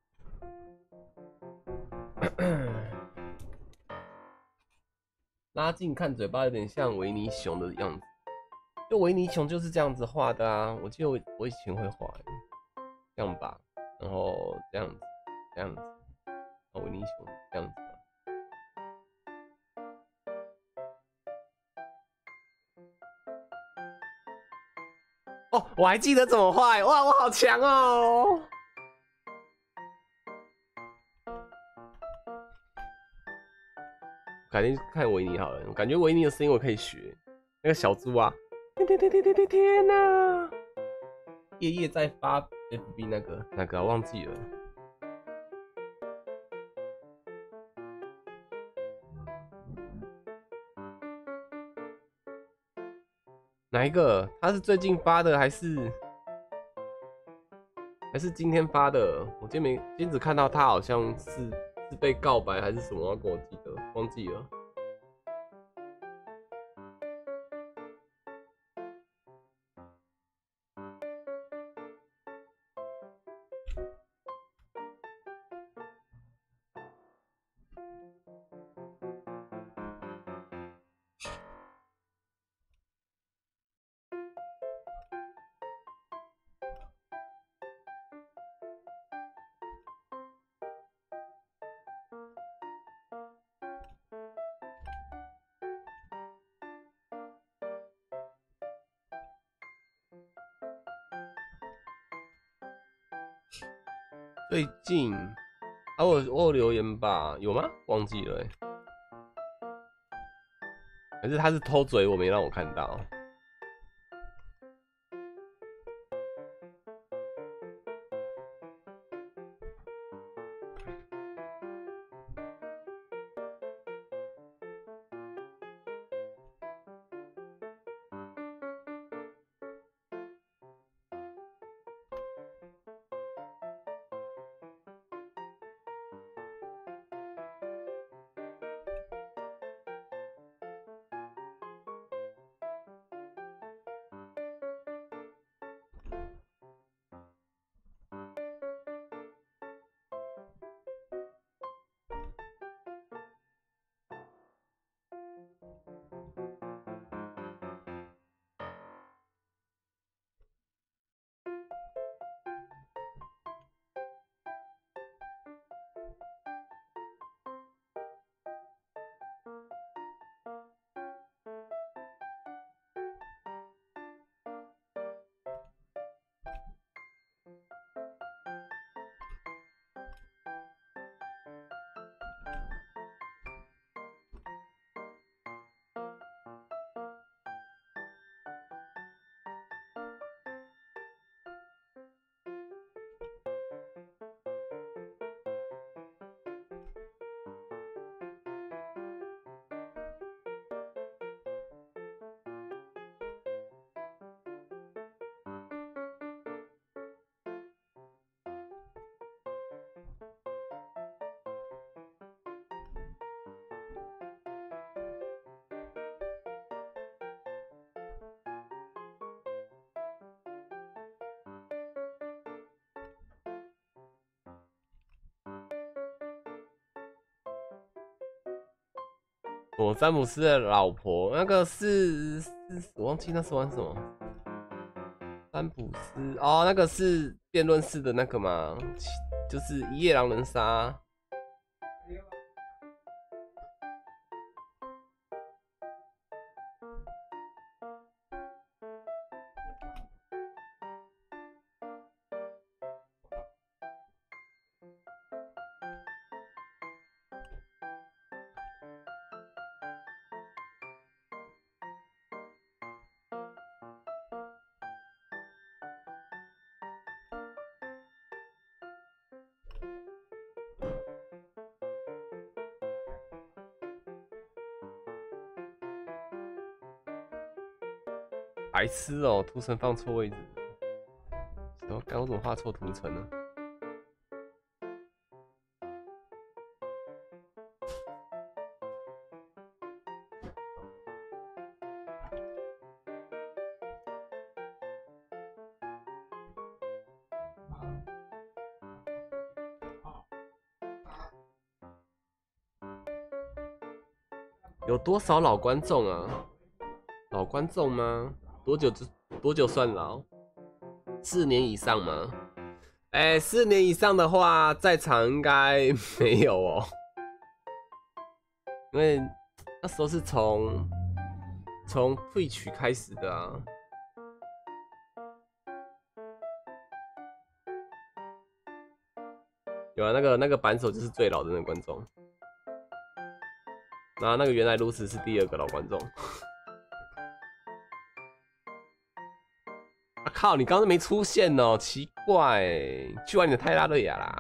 拉近看嘴巴有点像维尼熊的样子，就维尼熊就是这样子画的啊。我记得我我以前会画这样吧，然后这样子，这样子，然后维尼熊这样子。哦，我还记得怎么画，哇，我好强哦！改天看维尼好了，我感觉维尼的声音我可以学。那个小猪啊，天天天天天天天哪！夜夜在发 F B 那个那个、啊、忘记了。哪一个？他是最近发的还是还是今天发的？我今天没，今天只看到他好像是是被告白还是什么，我跟我记得忘记了。最近啊，我我有留言吧？有吗？忘记了、欸，还是他是偷嘴，我没让我看到。 我詹姆斯的老婆，那个是是，我忘记那是玩什么。詹姆斯哦，那个是辩论室的那个嘛，就是一夜狼人杀。白痴哦、喔，图层放错位置。什么？刚我怎么画错图层呢？有多少老观众啊？老观众吗？多久多久算老？四年以上吗？哎、欸，四年以上的话，在场应该没有哦，因为那时候是从从退曲开始的啊。有啊，那个那个扳手就是最老的那个观众，然后那个原来如此是第二个老观众。啊靠！你刚刚没出现哦，奇怪、欸，去玩你的泰拉瑞亚啦。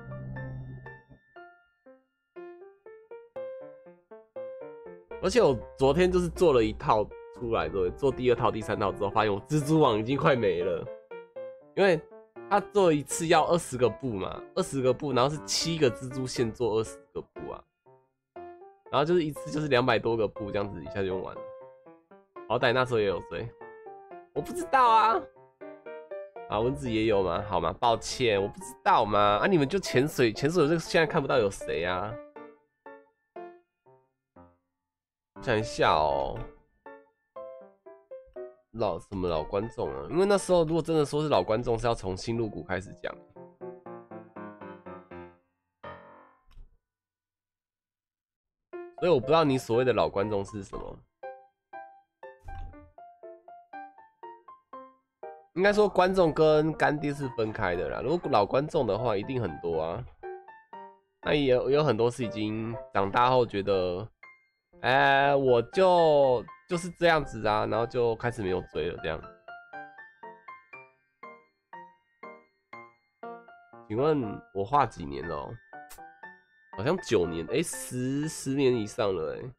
而且我昨天就是做了一套出来，对，做第二套、第三套之后，发现我蜘蛛网已经快没了，因为他做一次要二十个步嘛，二十个步，然后是七个蜘蛛线做二十个步啊，然后就是一次就是两百多个步，这样子一下就用完了。好歹那时候也有追。我不知道啊，啊，蚊子也有吗？好吗？抱歉，我不知道嘛。啊，你们就潜水，潜水这个现在看不到有谁啊？我想一下哦，老什么老观众啊？因为那时候如果真的说是老观众，是要从新入股开始讲，所以我不知道你所谓的老观众是什么。应该说，观众跟干爹是分开的啦。如果老观众的话，一定很多啊。那也有有很多是已经长大后觉得，哎、欸，我就就是这样子啊，然后就开始没有追了这样。请问我画几年了、喔？好像九年，哎、欸，十十年以上了、欸，哎，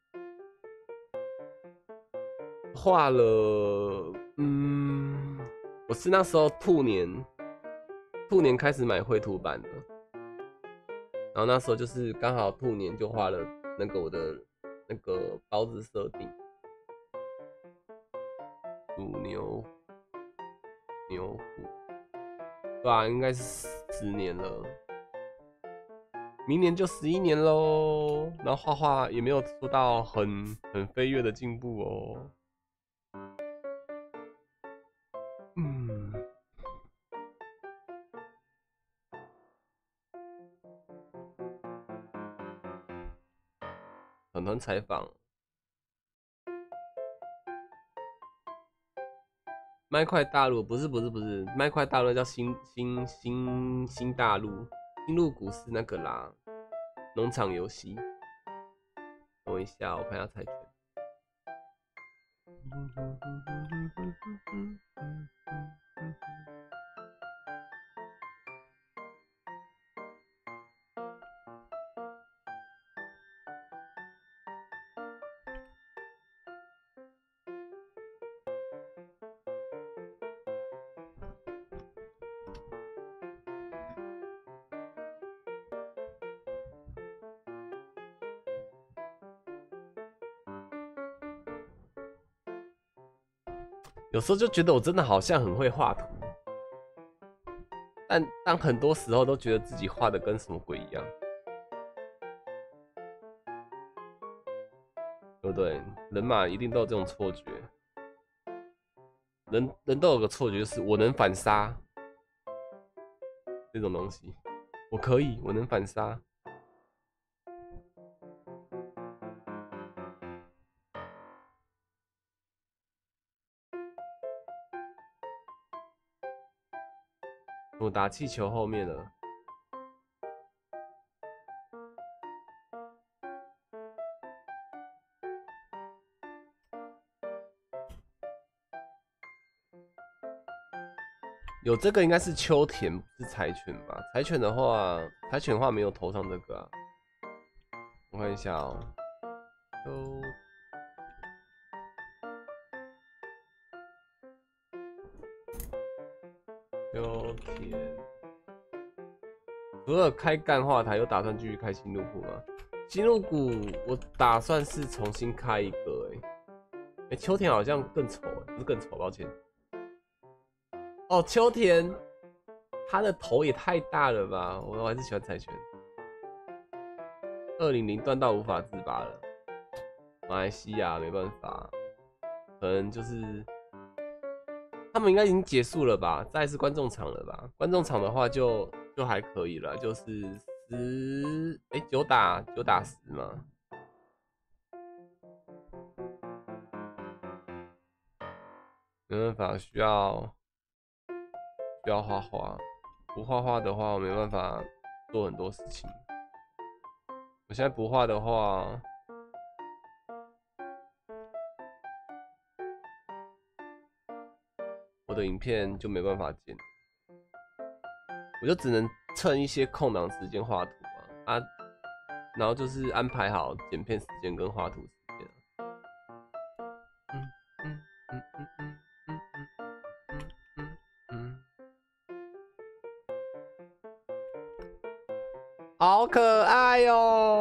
画了，嗯。我是那时候兔年，兔年开始买绘图板的，然后那时候就是刚好兔年就画了那个我的那个包子设定，鼠牛牛虎，对啊，应该是十年了，明年就十一年喽。然后画画也没有做到很很飞跃的进步哦。嗯，团团采访，麦块大陆不是不是不是，麦块大陆叫新新新新大陆，新入股是那个啦，农场游戏。等我一下，我看一下猜拳。有时候就觉得我真的好像很会画图，但但很多时候都觉得自己画的跟什么鬼一样。 对不对？人嘛，一定都有这种错觉。人人都有个错觉，就是我能反杀这种东西，我可以，我能反杀。我打气球后面了。有这个应该是秋田，不是柴犬吧？柴犬的话，柴犬的话没有头上这个啊。我看一下哦、喔，秋秋田。除了开干化台，有打算继续开新路谷吗？新路谷我打算是重新开一个、欸，哎、欸，秋田好像更丑、欸，不是更丑，抱歉。哦，秋田，他的头也太大了吧！我还是喜欢柴犬。二零零断到无法自拔了，马来西亚没办法，可能就是他们应该已经结束了吧？再是观众场了吧？观众场的话就就还可以了，就是十哎九打九打十嘛。没办法，需要。需要画画，不画画的话，我没办法做很多事情。我现在不画的话，我的影片就没办法剪，我就只能趁一些空档时间画图啊，啊，然后就是安排好剪片时间跟画图时间。嗯嗯嗯嗯嗯嗯嗯嗯嗯。好可爱哟、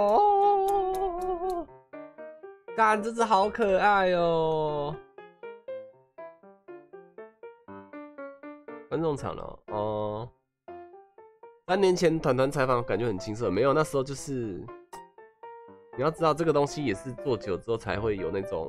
喔！干，这只好可爱哟、喔！观众场了哦、嗯。三年前团团采访感觉很青涩，没有，那时候就是你要知道这个东西也是做久之后才会有那种，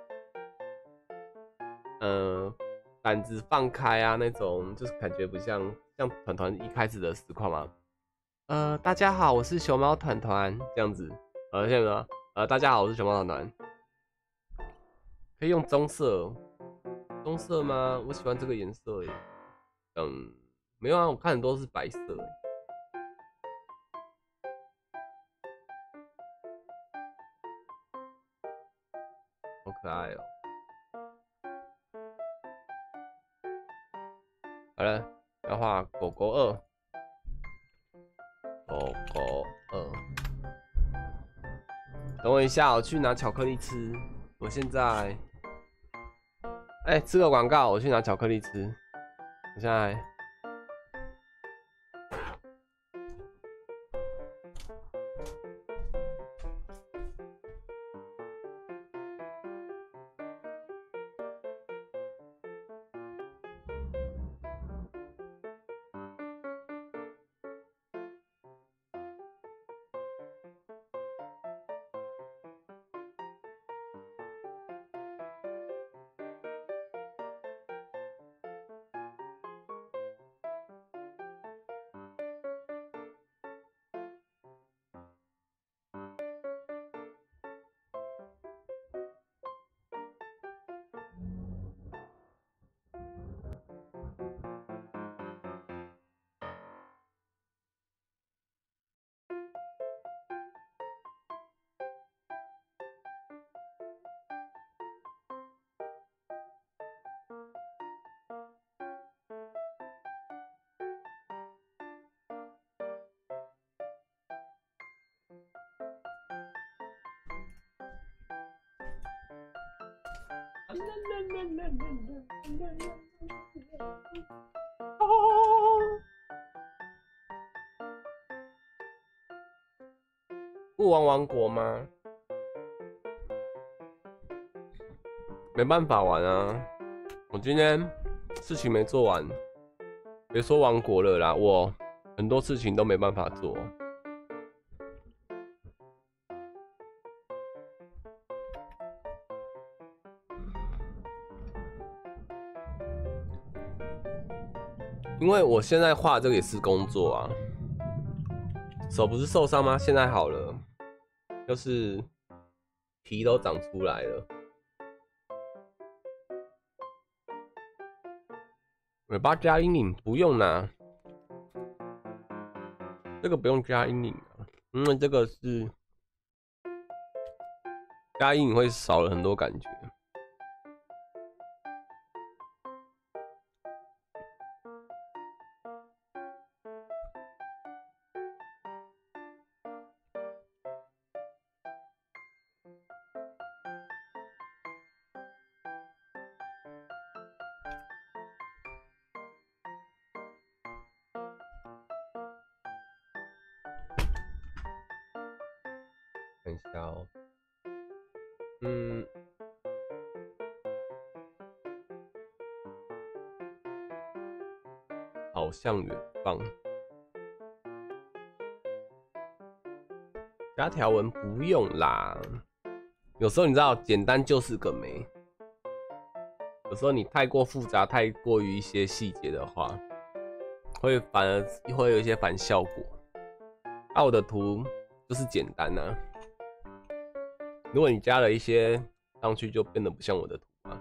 呃，胆子放开啊那种，就是感觉不像像团团一开始的实况嘛。呃，大家好，我是熊猫团团，这样子。呃，现在呢，呃，大家好，我是熊猫团团。可以用棕色，棕色吗？我喜欢这个颜色耶。嗯，没有啊，我看很多是白色耶。好可爱哦、喔。好了，要画狗狗二，狗狗二。等我一下，我去拿巧克力吃。我现在，哎、欸，吃个广告，我去拿巧克力吃。我现在。不玩王国吗？没办法玩啊！我今天事情没做完，别说王国了啦，我很多事情都没办法做。 因为我现在画这个也是工作啊，手不是受伤吗？现在好了，就是皮都长出来了。尾巴加阴影不用啦，这个不用加阴影啊，因为这个是加阴影会少了很多感觉。看一下哦，嗯，好向远方。加条纹不用啦，有时候你知道，简单就是个美。有时候你太过复杂，太过于一些细节的话，会反而会有一些反效果。啊，我的图就是简单啊。如果你加了一些上去，就变得不像我的图啊。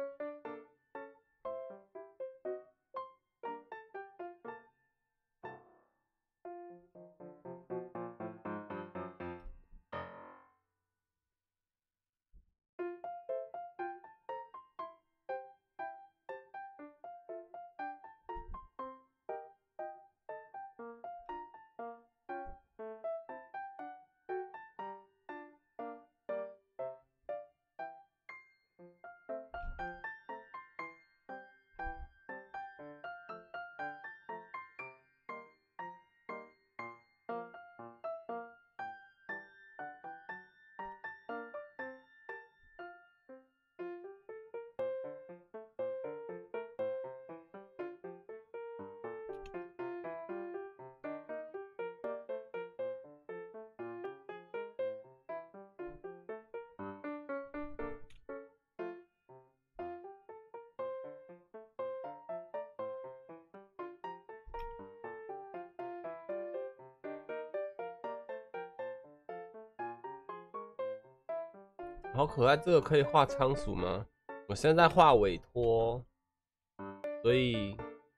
好可爱，这个可以画仓鼠吗？我现在画委托，所以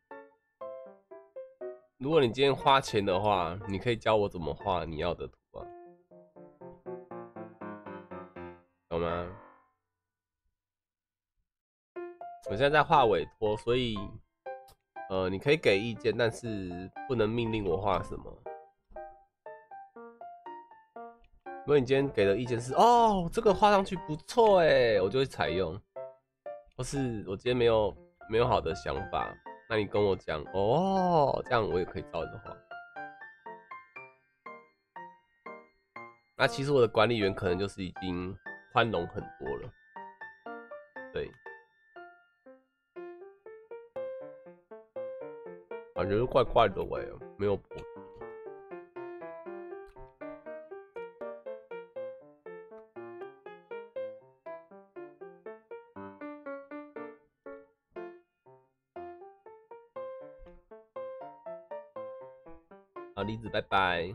如果你今天花钱的话，你可以教我怎么画你要的图啊，懂吗？我现在在画委托，所以呃，你可以给意见，但是不能命令我画什么。如果你今天给的意见是哦，这个画上去不错哎，我就会采用；或是我今天没有没有好的想法，那你跟我讲哦，这样我也可以照着画。那其实我的管理员可能就是已经宽容很多了，对，感觉怪怪的喂，没有脖子。好，栗子，拜拜。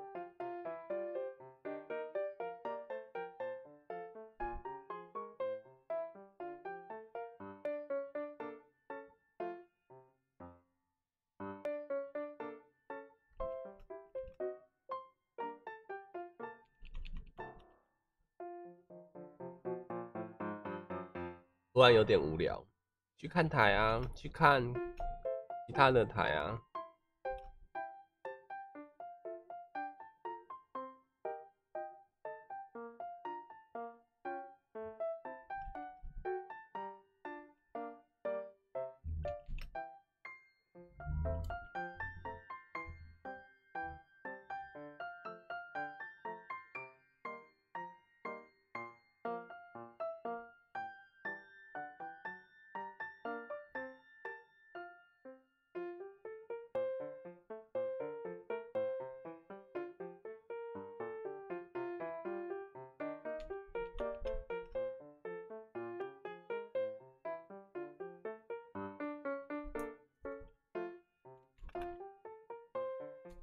突然有点无聊，去看台啊，去看其他的台啊。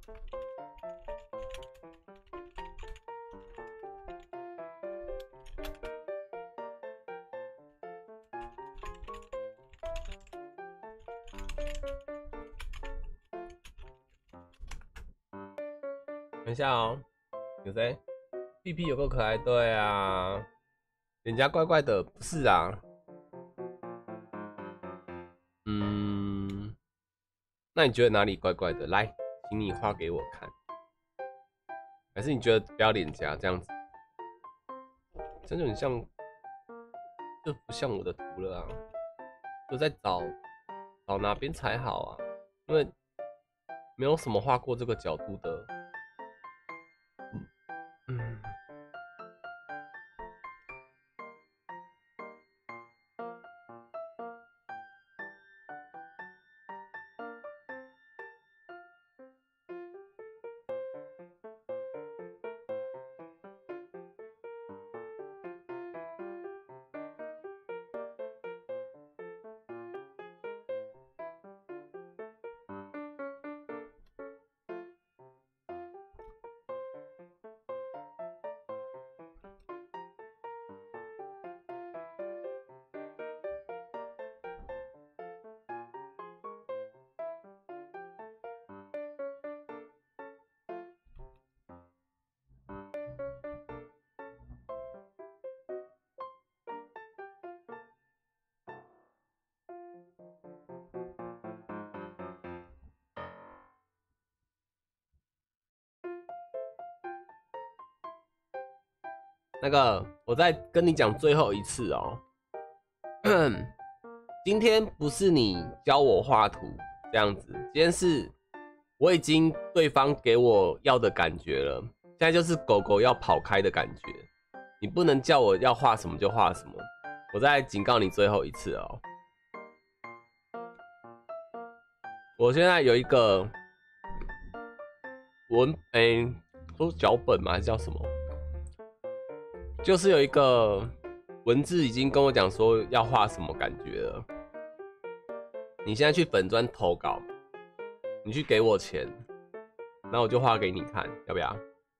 等一下哦，有谁？屁屁有够可爱，对啊，人家怪怪的，不是啊？嗯，那你觉得哪里怪怪的？来，请你画给我看。还是你觉得不要脸颊这样子？真的很像，就不像我的图了啊！我在找找哪边才好啊？因为没有什么画过这个角度的。嗯。那个，我再跟你讲最后一次哦。今天不是你教我画图这样子，今天是我已经对方给我要的感觉了，现在就是狗狗要跑开的感觉。你不能叫我要画什么就画什么，我再警告你最后一次哦。我现在有一个文，哎、欸，说脚本吗？还是叫什么？就是有一个文字已经跟我讲说要画什么感觉了。你现在去粉专投稿，你去给我钱，那我就画给你看，要不要？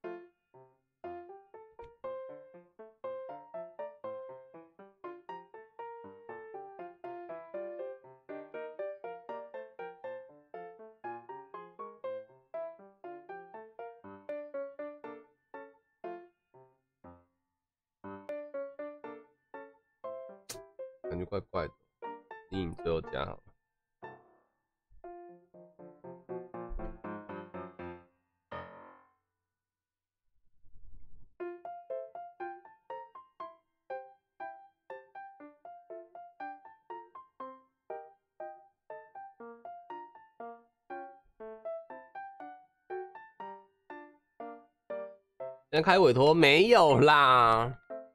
感觉怪怪的，阴影最后加好了。现在开委托没有啦？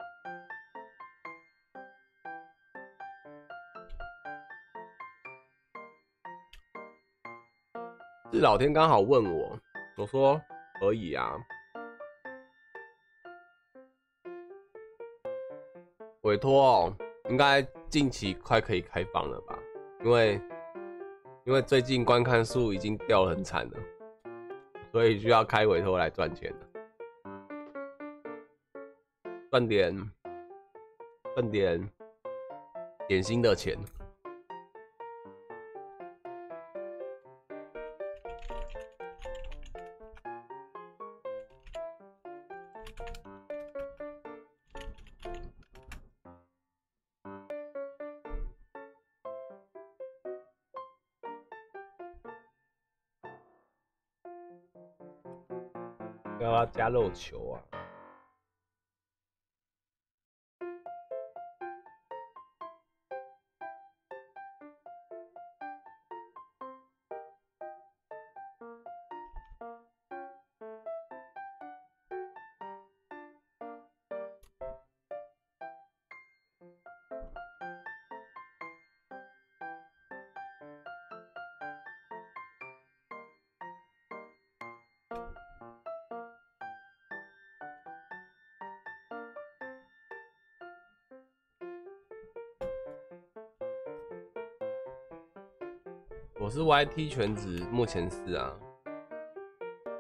是老天刚好问我，我说可以啊。委托哦，应该近期快可以开放了吧？因为因为最近观看数已经掉得很惨了，所以需要开委托来赚钱的，赚点赚点点心的钱。要不要加肉球啊？我是 Y T 全职，目前是啊。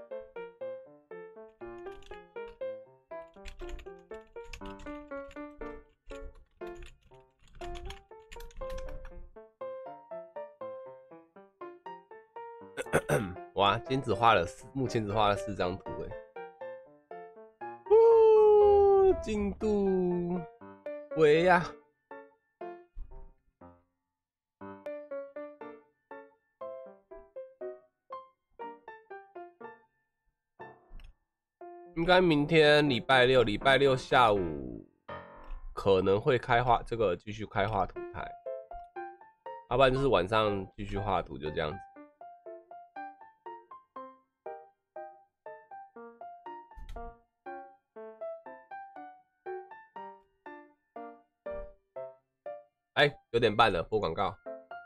哇，今天只画了四，目前只画了四张图哎。哦，进度喂呀、啊！应该明天礼拜六，礼拜六下午可能会开画，这个继续开画图台，要不然就是晚上继续画图，就这样子。哎，九点半了，播广告。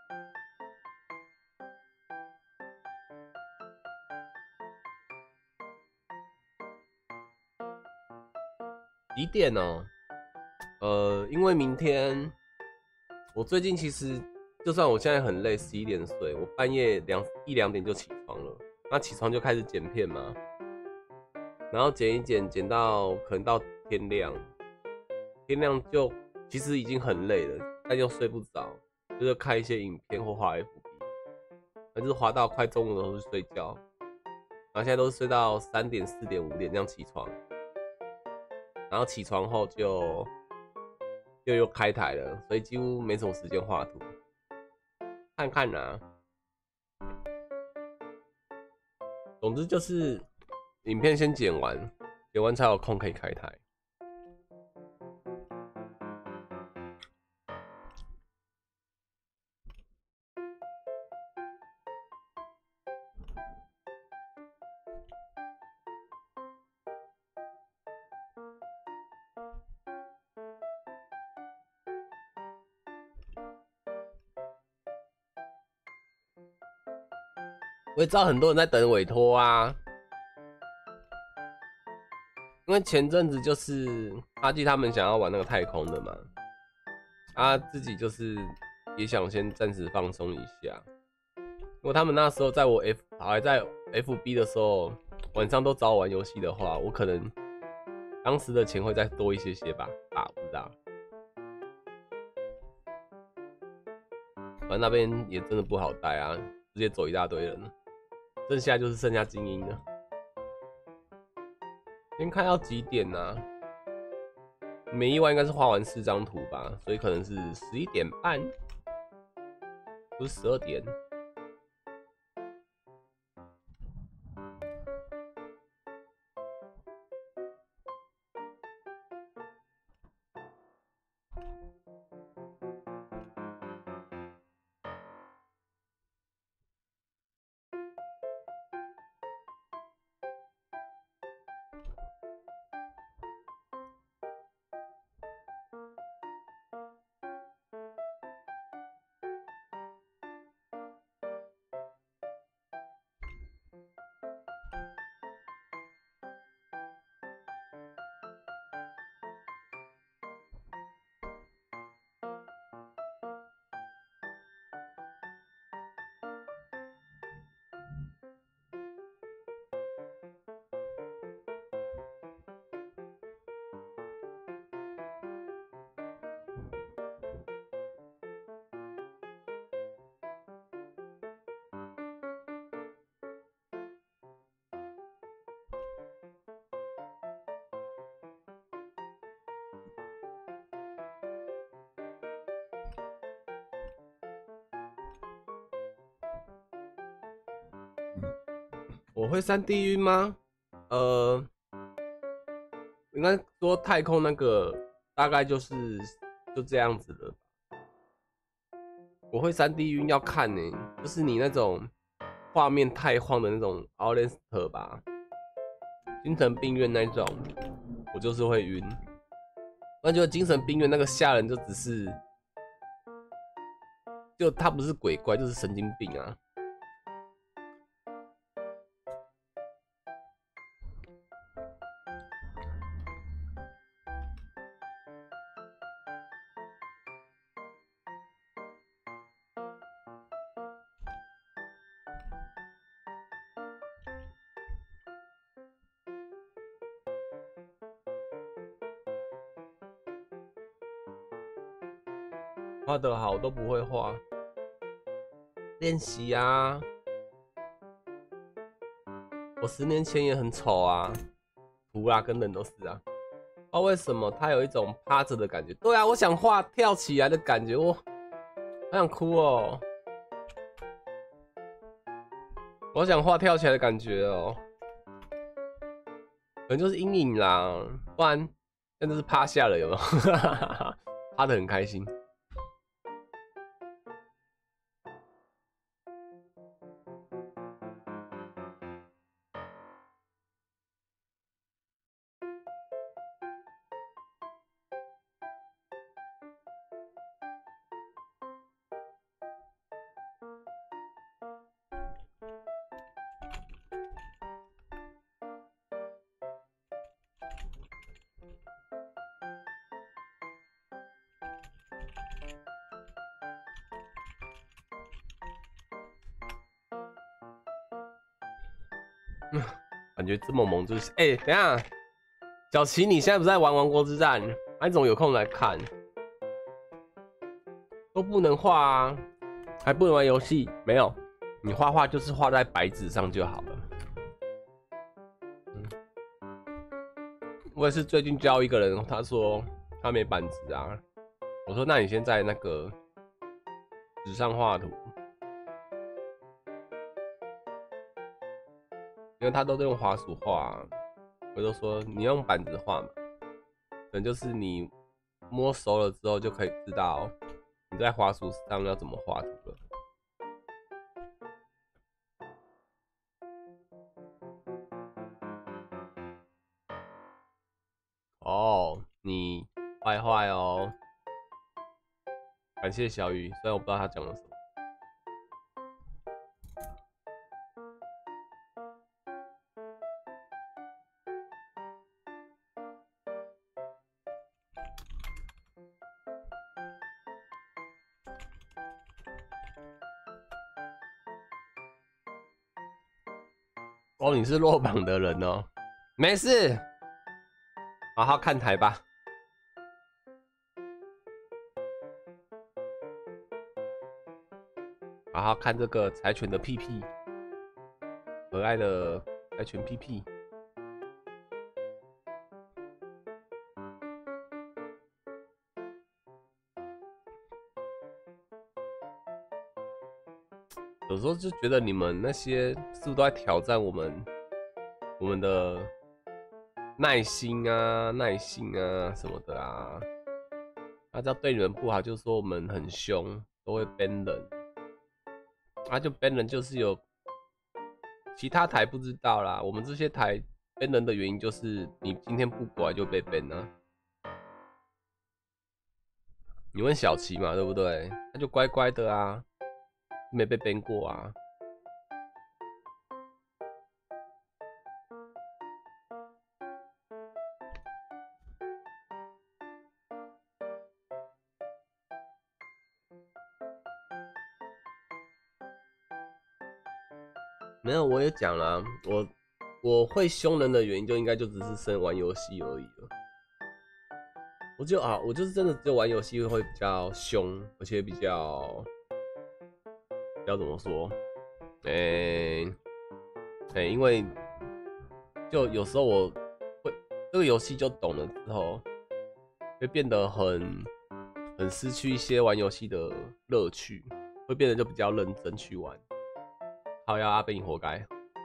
几点哦？呃，因为明天我最近其实，就算我现在很累，十一点睡，我半夜两一两点就起床了。那起床就开始剪片嘛，然后剪一剪，剪到可能到天亮，天亮就其实已经很累了，但又睡不着，就是看一些影片或滑 F B， 那就是滑到快中午的时候就睡觉，然后现在都是睡到三点、四点、五点这样起床。然后起床后就又又开台了，所以几乎没什么时间画图。看看啊，总之就是影片先剪完，剪完才有空可以开台。我也知道很多人在等委托啊，因为前阵子就是阿纪他们想要玩那个太空的嘛，他自己就是也想先暂时放松一下。如果他们那时候在我 F 还在 F B 的时候，晚上都找我玩游戏的话，我可能当时的钱会再多一些些吧，啊，不知道。反正那边也真的不好待啊，直接走一大堆人。剩下就是剩下精英了。先看要几点啊？没意外应该是画完四张图吧，所以可能是十一点半，不是十二点。我会三 D 晕吗？呃，应该说太空那个大概就是就这样子了。我会三 D 晕要看呢、欸，就是你那种画面太晃的那种 Outlander 吧，精神病院那种，我就是会晕。那就精神病院那个吓人就只是，就他不是鬼怪就是神经病啊。画得好都不会画，练习啊。 我十年前也很丑啊，图啊跟人都是啊。哦，为什么他有一种趴着的感觉？对啊，我想画跳起来的感觉，我好想哭哦。我想画跳起来的感觉哦，可能就是阴影啦，不然真的是趴下了，有没有？趴得很开心。感觉这么萌就是，哎、欸，等一下，小琪，你现在不是在玩《王国之战》？啊，你怎么有空来看？都不能画啊，还不能玩游戏？没有，你画画就是画在白纸上就好了。嗯，我也是最近教一个人，他说他没板子啊，我说那你先在那个纸上画图。因为他都是用滑鼠画、啊，我就说你用板子画嘛，可能就是你摸熟了之后就可以知道你在滑鼠上要怎么画图了。哦，你坏坏哦，感谢小雨，虽然我不知道他讲了什么。哦，你是落榜的人哦，没事，好好看台吧。好好看这个柴犬的屁屁，可爱的柴犬屁屁。有时候就觉得你们那些是不是都在挑战我们我们的耐心啊、耐性啊什么的啊？那这样对你们不好，就说我们很凶，都会 ban 人。啊，就 ban 人就是有其他台不知道啦，我们这些台 ban 人的原因就是你今天不乖就被 ban 啊。你问小琪嘛，对不对？他就乖乖的啊，没被 ban 过啊。没有，我也讲了，我我会凶人的原因就应该就只是生玩游戏而已了。我就啊，我就是真的只有玩游戏会比较凶，而且比较要怎么说？诶、欸、诶、欸，因为就有时候我会这个游戏就懂了之后，会变得很很失去一些玩游戏的乐趣，会变得就比较认真去玩。好呀，阿贝你活该。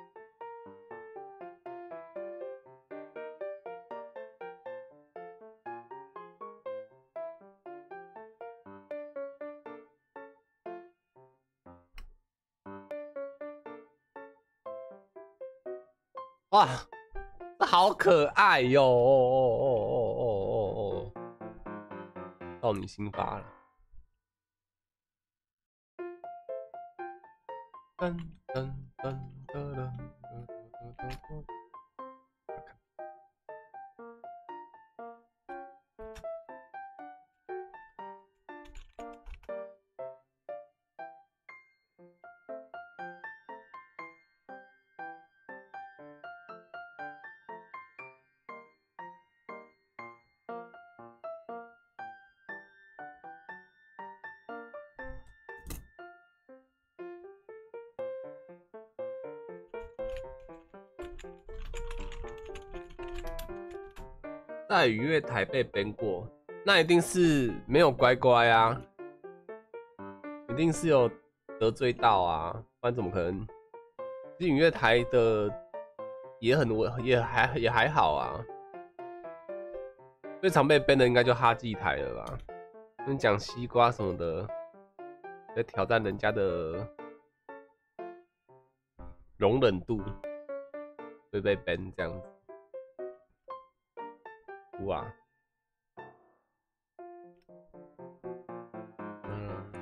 哇，这好可爱哟！哦哦哦哦哦哦哦，少女心发了。噔噔噔噔噔噔噔。 在愉悦台被 ban 过，那一定是没有乖乖啊，一定是有得罪到啊，不然怎么可能？其实愉悦台的也很也还也还好啊，最常被 ban 的应该就哈记台了吧？跟讲西瓜什么的，在挑战人家的容忍度，会被 ban 这样子。哇，嗯，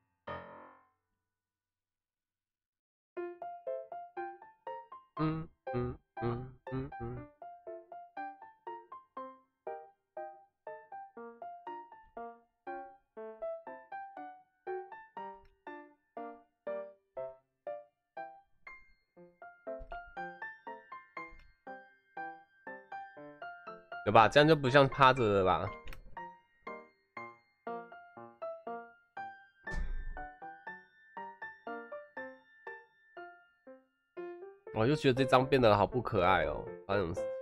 嗯嗯嗯嗯嗯，有吧？这样就不像趴着了吧？我就觉得这张变得好不可爱哦，发生什么事？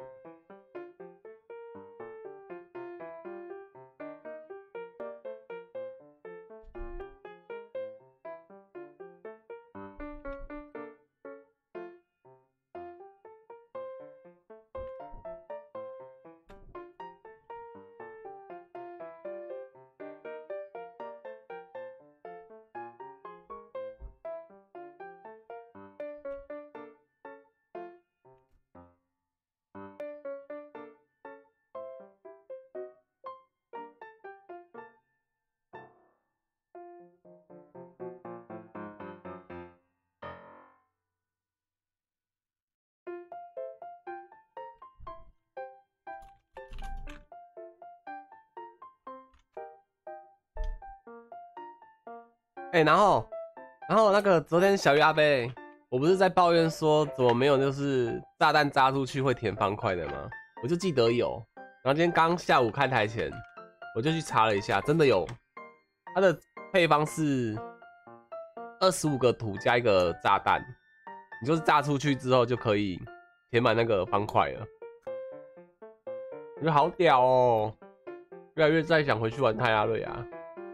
哎、欸，然后，然后那个昨天小鱼阿贝，我不是在抱怨说怎么没有就是炸弹扎出去会填方块的吗？我就记得有，然后今天刚下午开台前，我就去查了一下，真的有，它的配方是二十五个土加一个炸弹，你就是炸出去之后就可以填满那个方块了，我觉得好屌哦，越来越再想回去玩泰亚瑞啊。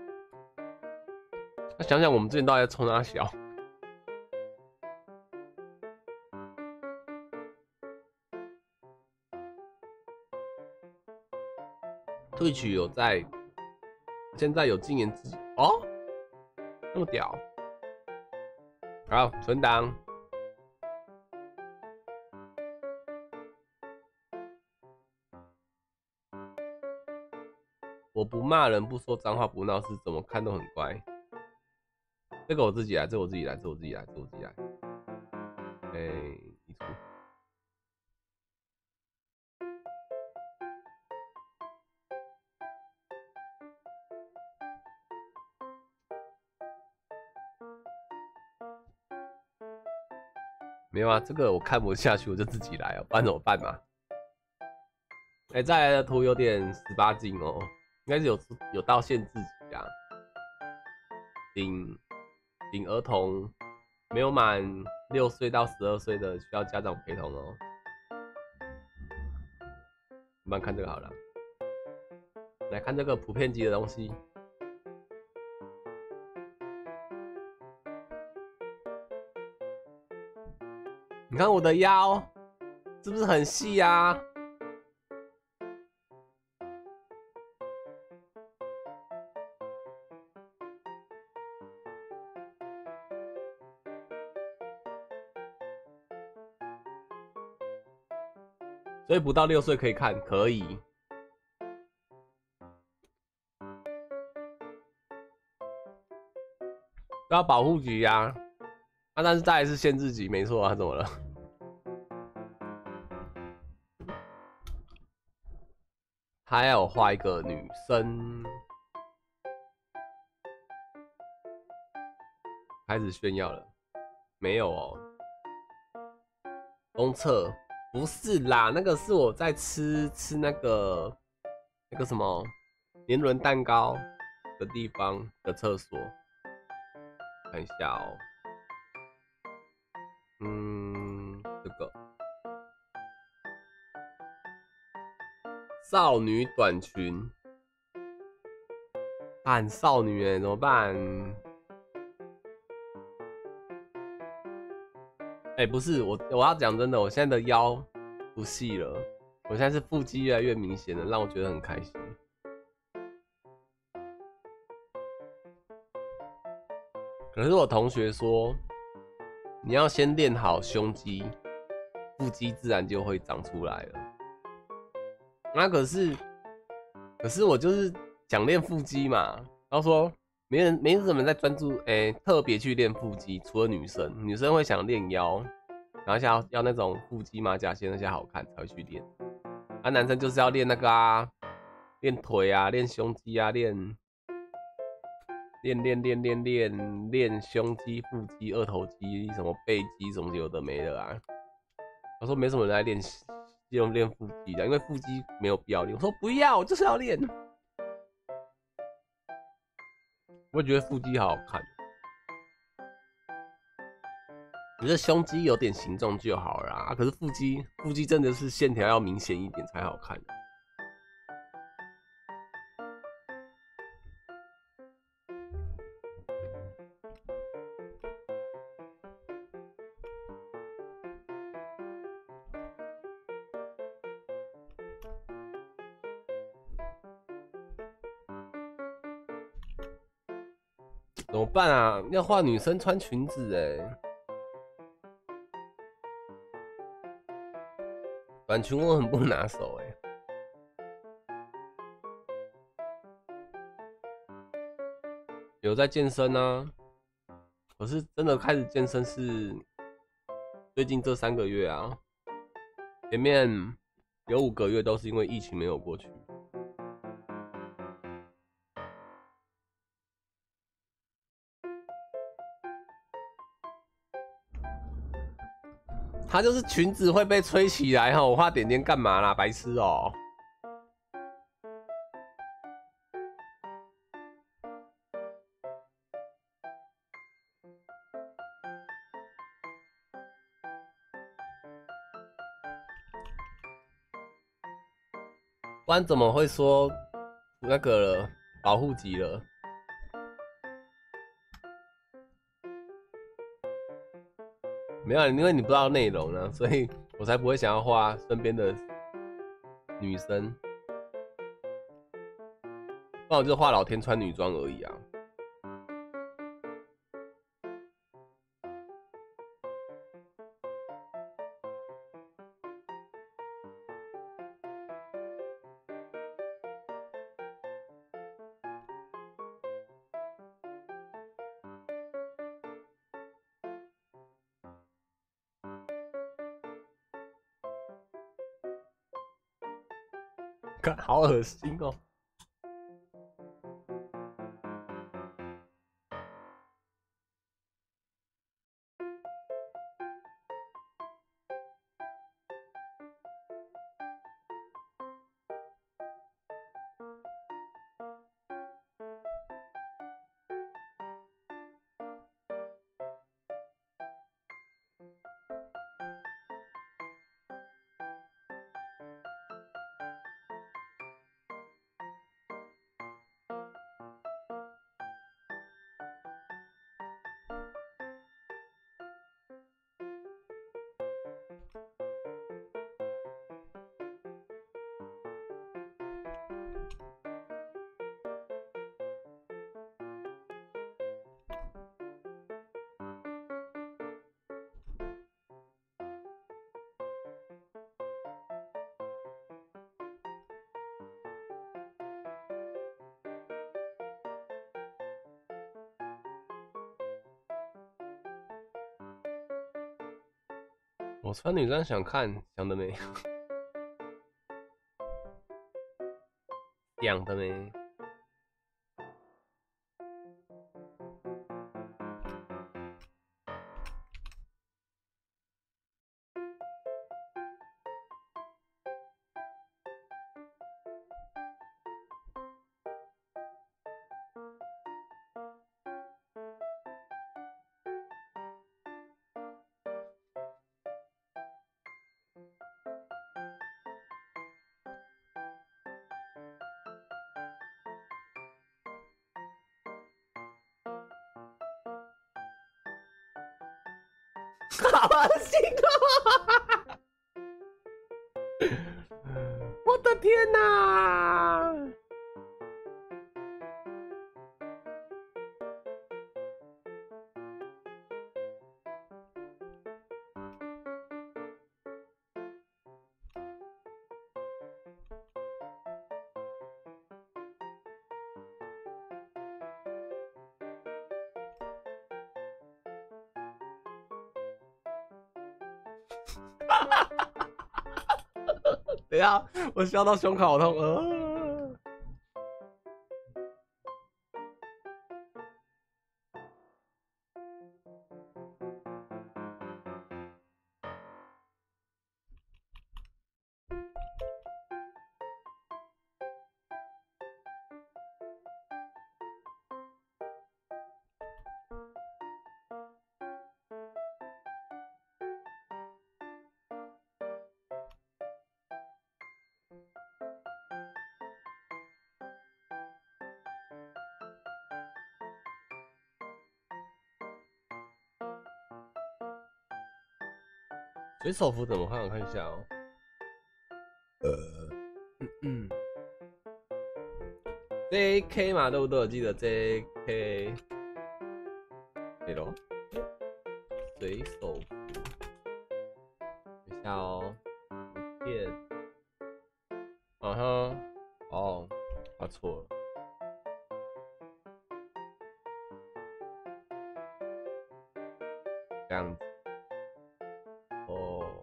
那想想我们之前到底在冲哪小？退曲有在，现在有禁言自己哦，那么屌。好，存档。我不骂人，不说脏话，不闹事，怎么看都很乖。这个我自己来，这我自己来，这我自己来，这我自己来。哎、欸，移除。没有啊，这个我看不下去，我就自己来啊，不然怎么办嘛？哎、欸，再来的图有点十八禁哦，应该是有有到限制级啊。顶顶儿童没有满六岁到十二岁的需要家长陪同哦。我们看这个好了，来看这个普遍级的东西。你看我的腰是不是很细啊？所以不到六岁可以看，可以。都要保护级呀、啊，啊，但是再来是限制级，没错啊，怎么了？他要我画一个女生，开始炫耀了，没有哦。公厕不是啦，那个是我在吃吃那个那个什么年轮蛋糕的地方的厕所，看一下哦。嗯，这个少女短裙，喊少女哎、欸，怎么办？哎、欸，不是我，我要讲真的，我现在的腰不细了，我现在是腹肌越来越明显了，让我觉得很开心。可是我同学说，你要先练好胸肌，腹肌自然就会长出来了。那可是，可是我就是想练腹肌嘛。他说，没人没什么人在专注，哎、欸，特别去练腹肌，除了女生，女生会想练腰，然后想要要那种腹肌马甲线那些好看才会去练。啊，男生就是要练那个啊，练腿啊，练胸肌啊，练练练练练练练胸肌、腹肌、二头肌、什么背肌，什么有的没的啊。他说没什么人来练用练腹肌的，因为腹肌没有必要练。我说不要，我就是要练。我觉得腹肌好好看，我觉得胸肌有点形状就好了啊。可是腹肌，腹肌真的是线条要明显一点才好看。怎么办啊？要画女生穿裙子哎、欸，短裙我很不拿手哎、欸。有在健身啊，可是真的开始健身是最近这三个月啊，前面有五个月都是因为疫情没有过去。他就是裙子会被吹起来哈，我画点点干嘛啦，白痴哦、喔！不然怎么会说那个了保护级了？没有，因为你不知道内容呢，所以我才不会想要画身边的女生。不然我就画老天穿女装而已啊。好恶心哦！我穿女装想看，想得美，想得美。 好恶心哦！我的天哪！等一下，我笑到胸口好痛。呃水手服怎么看？我看一下哦。呃，嗯嗯，J K 嘛，对不对？我记得 J K， 对咯，水手服，等一下哦，图片，嗯哼，哦，画错了，这样子，哦。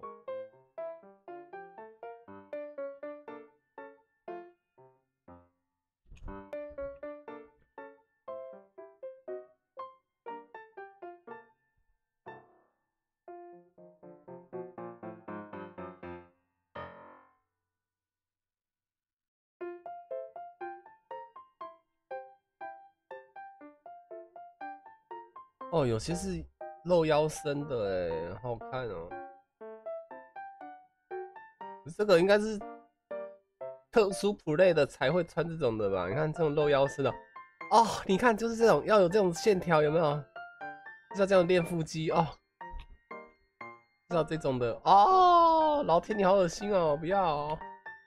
哦，有些是露腰身的哎，好好看哦。这个应该是特殊 play 的才会穿这种的吧？你看这种露腰身的，哦，你看就是这种要有这种线条，有没有？就是要这样练腹肌哦，知道这种的哦。老天，你好恶心哦，不要哦。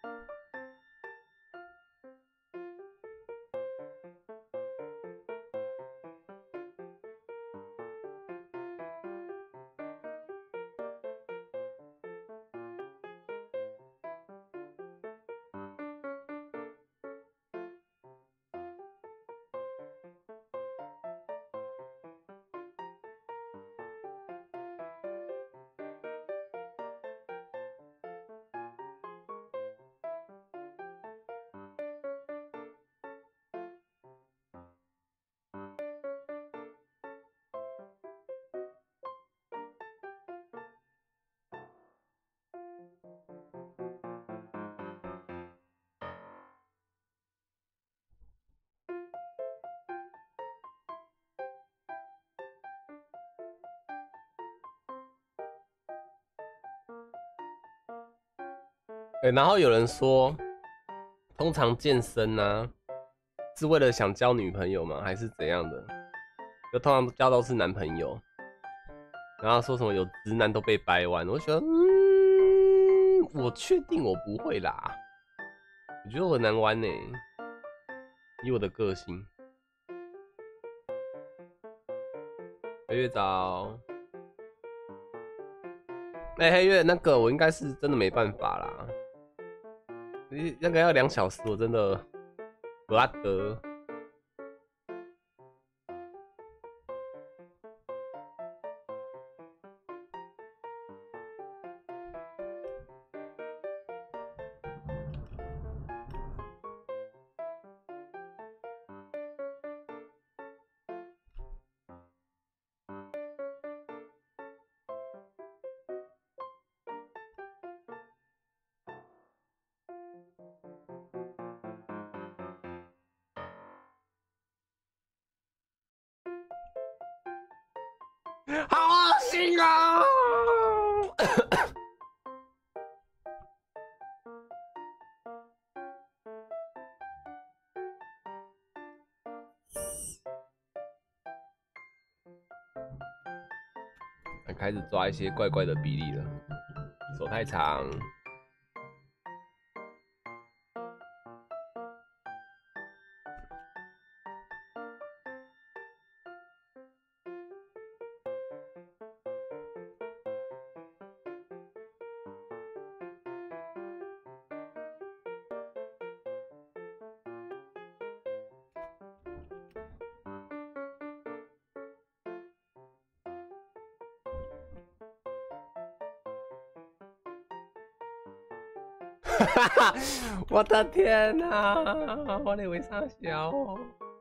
对，然后有人说，通常健身呢、啊、是为了想交女朋友吗？还是怎样的？就通常交都是男朋友，然后说什么有直男都被掰弯，我觉得，嗯，我确定我不会啦，我觉得我很难弯呢、欸，以我的个性。黑月早，哎、欸，黑月那个我应该是真的没办法啦，那个要两小时，我真的不阿得。好恶心啊！来开始抓一些怪怪的比例了，手太长。哈哈，我的天哪、啊！我以为啥小、哦？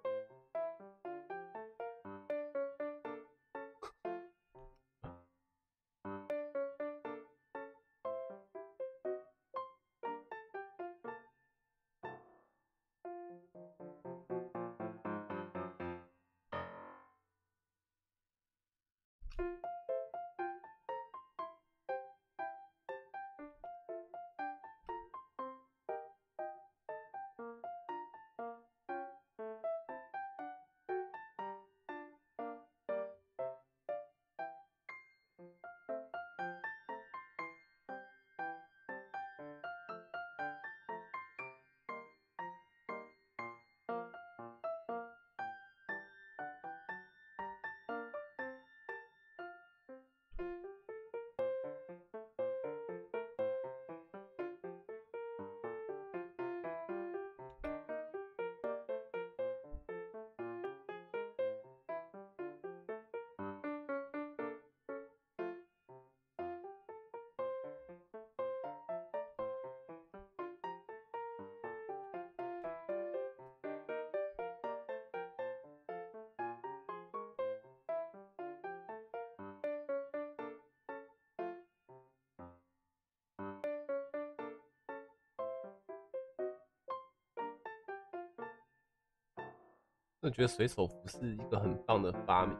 我觉得水手服是一个很棒的发明。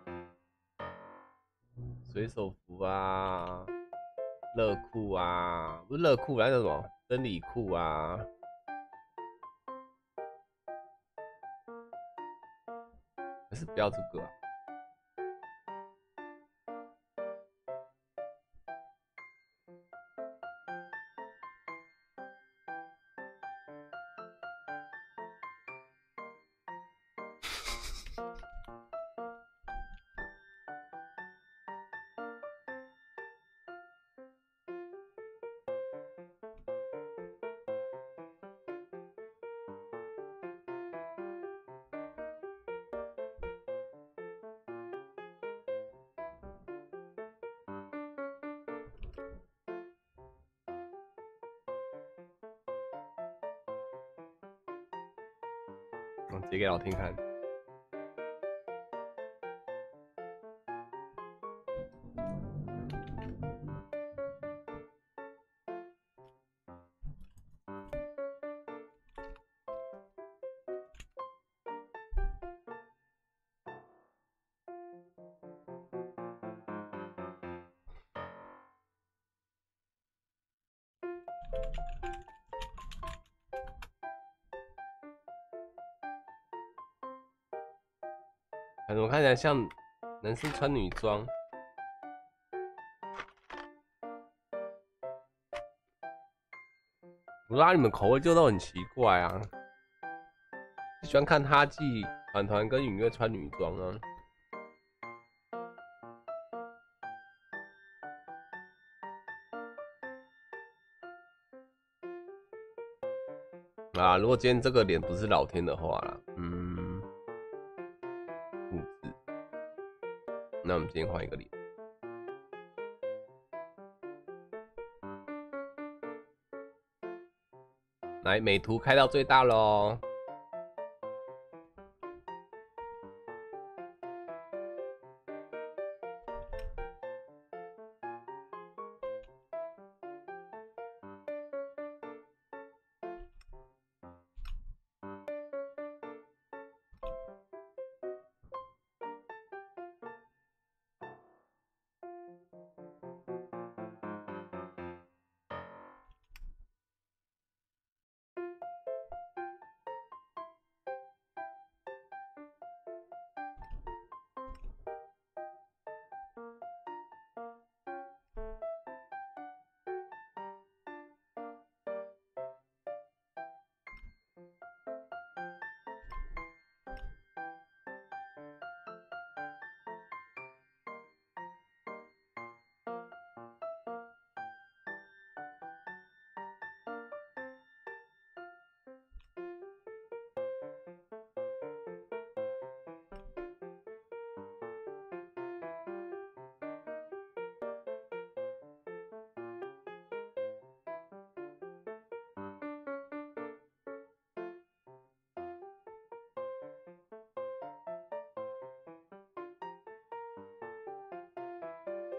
水手服啊，热裤啊，不是热裤，那叫什么？真理裤啊。还是不要这个啊。我截给老天看。怎么看起来像男生穿女装？我说你们口味就都很奇怪啊，喜欢看哈记团团跟允月穿女装啊。啊，如果今天这个脸不是老天的话啦，嗯，复制。那我们今天换一个脸。来，美图开到最大喽。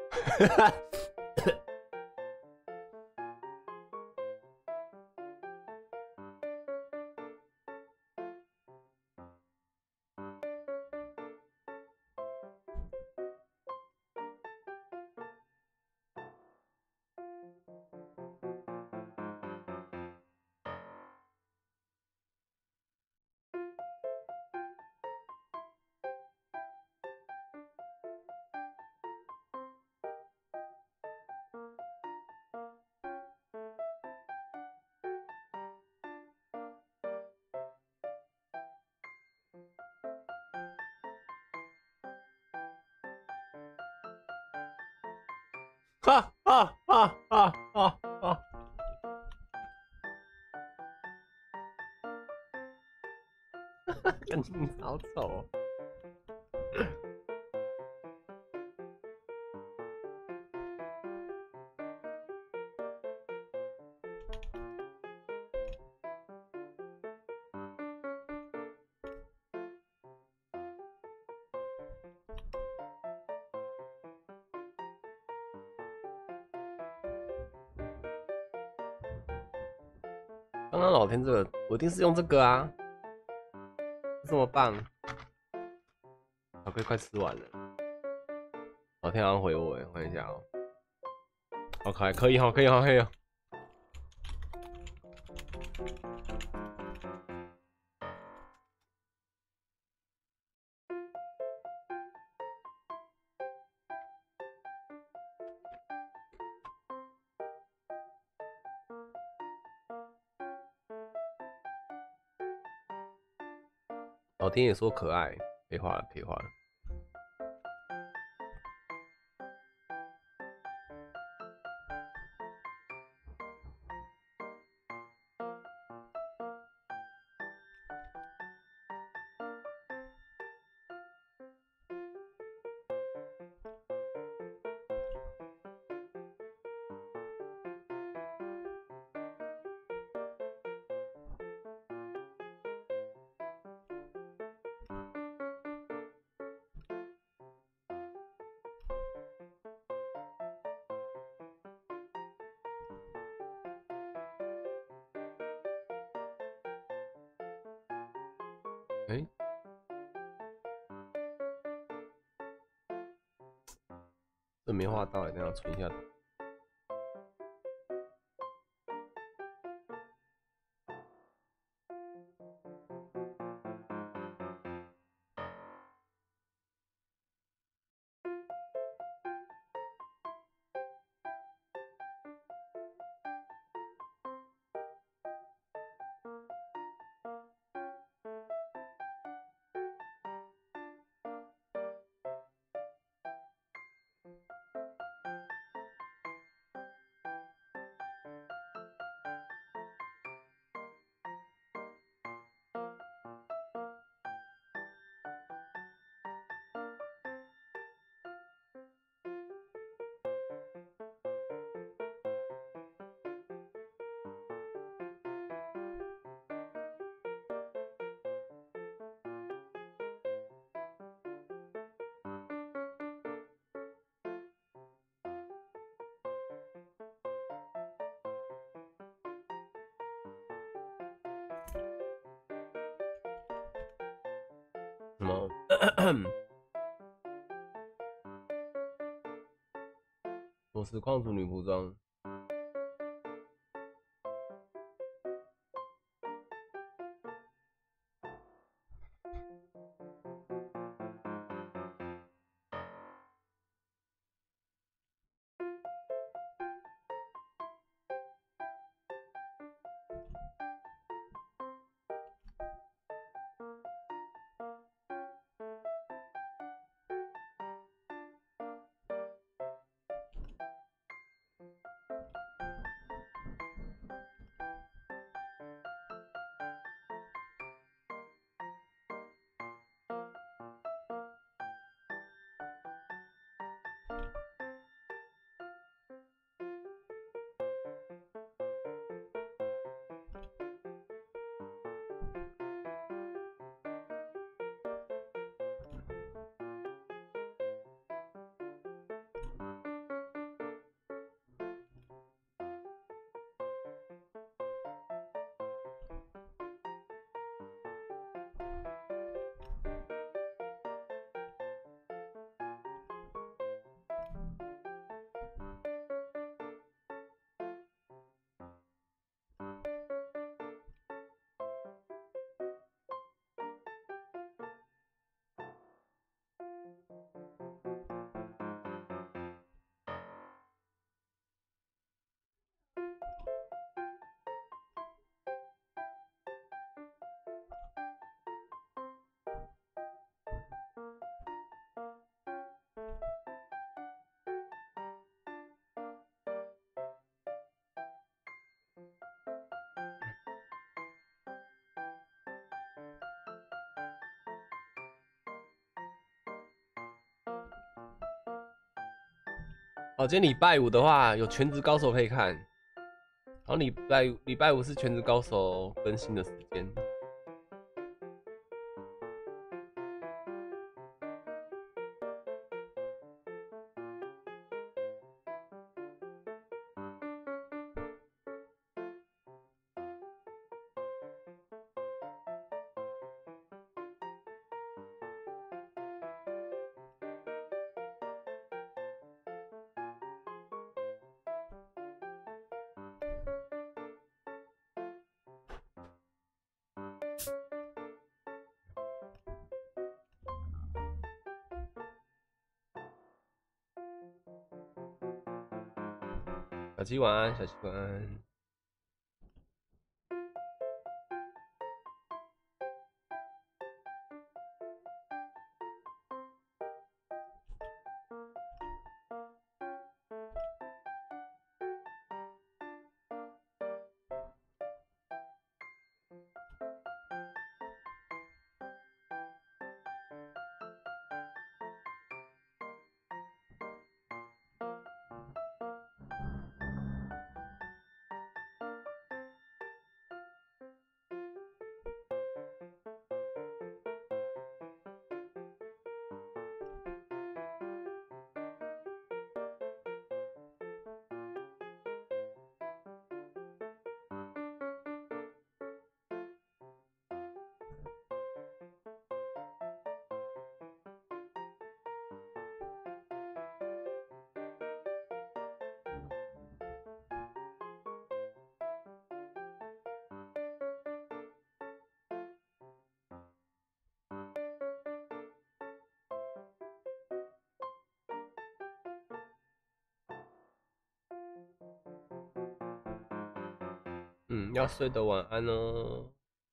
哈哈哈哈哈哈！感觉你好丑哦。刚刚老天这个，我一定是用这个啊，这么棒！巧克力快吃完了，老天好像回我哎，看一下哦。OK， 可以哈，可以哈，可以哈。老天也说可爱，废话了，废话了。哎、欸，这没画到，一定要存一下。什么？我实况处女服装。 哦，今天礼拜五的话有全职高手可以看，然后礼拜礼拜五是全职高手更新的时间。小七晚安，小七晚安。嗯，要睡的晚安哦。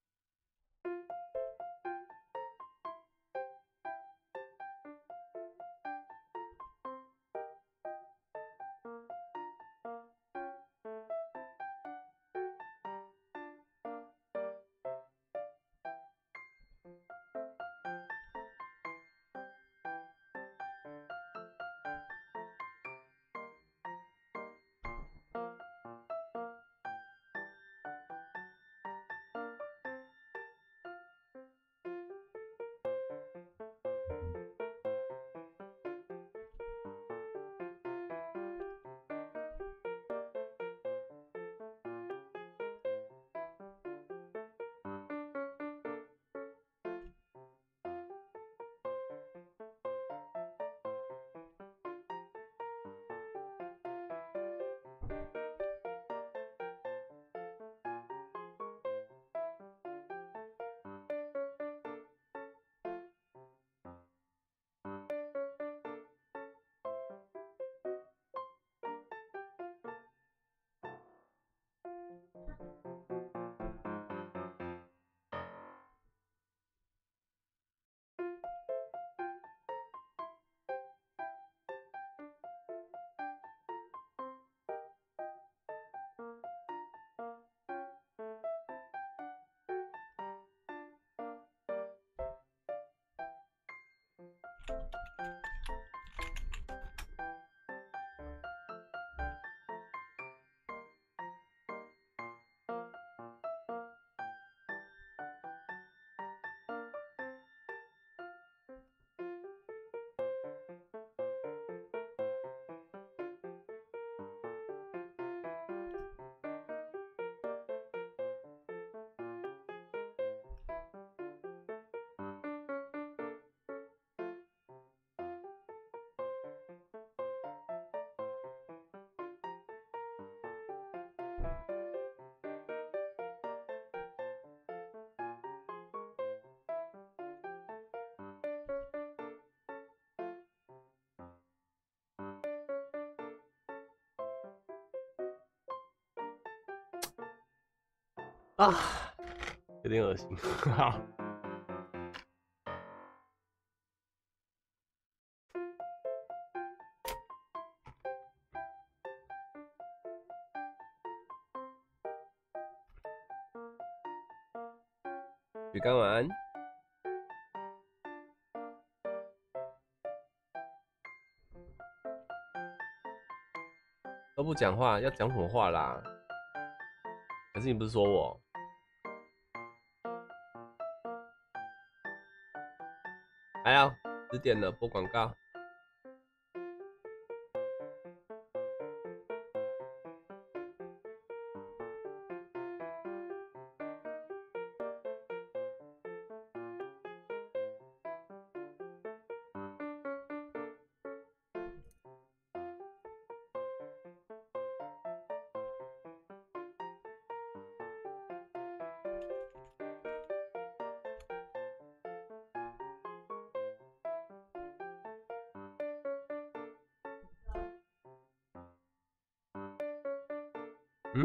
啊，有点恶心。好，鱼竿晚安。 不讲话，要讲什么话啦？可是你不是说我？来啊，十点了，播广告。嗯，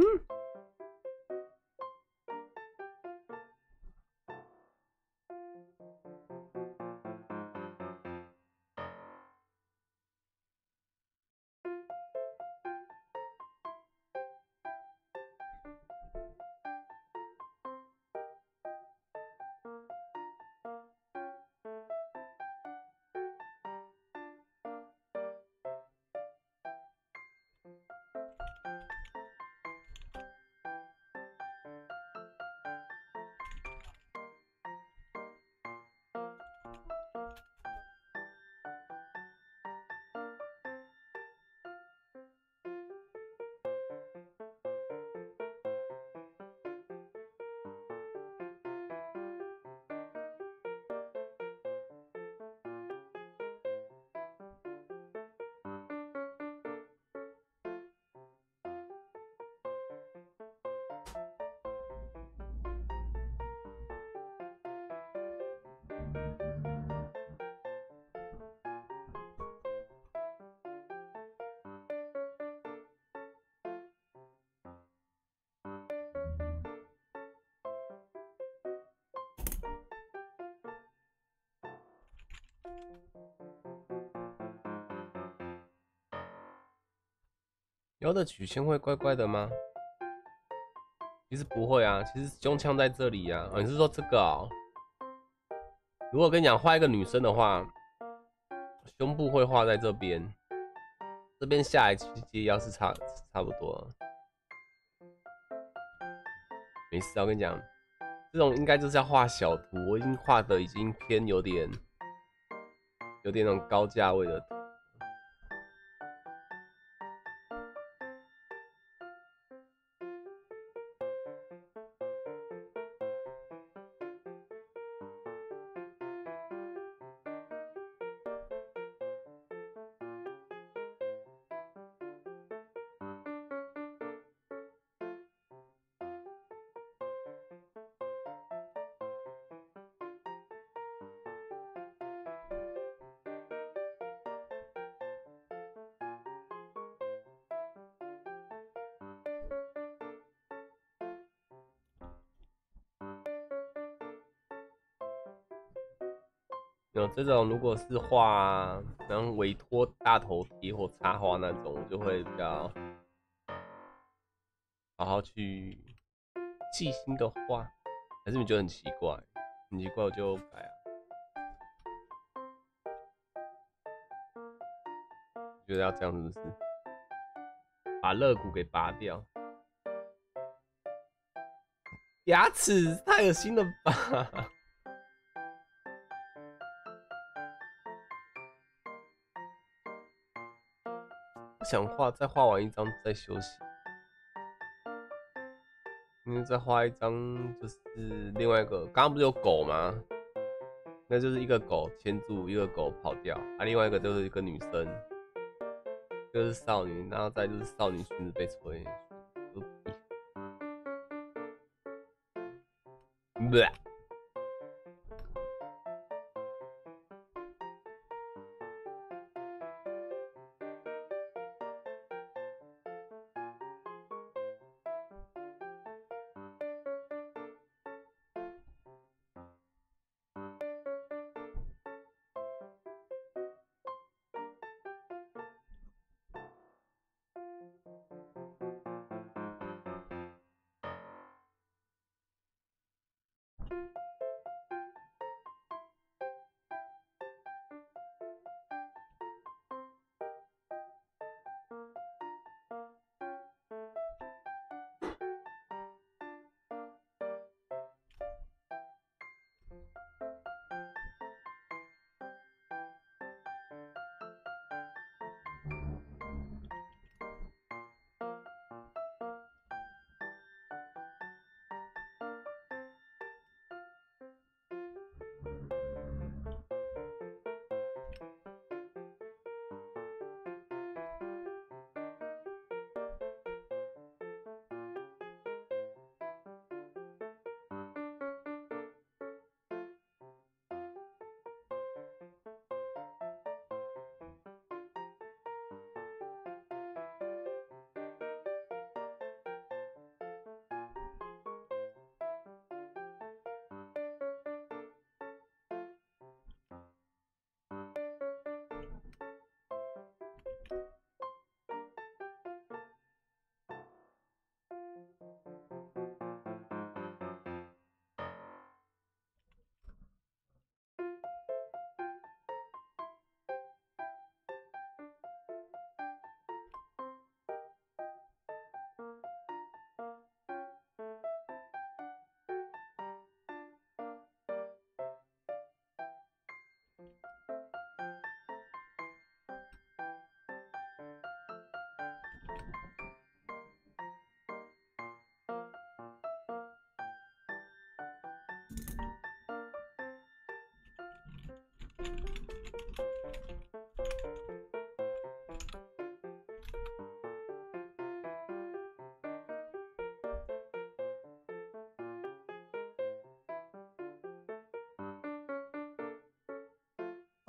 腰的曲线会怪怪的吗？其实不会啊，其实胸腔在这里啊。哦，你是说这个哦？如果跟你讲画一个女生的话，胸部会画在这边，这边下来去接腰是差差不多。没事啊，我跟你讲，这种应该就是要画小图，我已经画的已经偏有点有点那种高价位的图。有这种，如果是画，然后委托大头贴或插画那种，我就会比较好好去细心的画。还是你觉得很奇怪？很奇怪我就改啊。觉得要这样是不是？把肋骨给拔掉？牙齿太恶心了吧！我想画，再画完一张再休息。因为再画一张就是另外一个，刚刚不是有狗吗？那就是一个狗牵住，一个狗跑掉，啊，另外一个就是一个女生，一个是少女，然后再就是少女裙子被吹。不。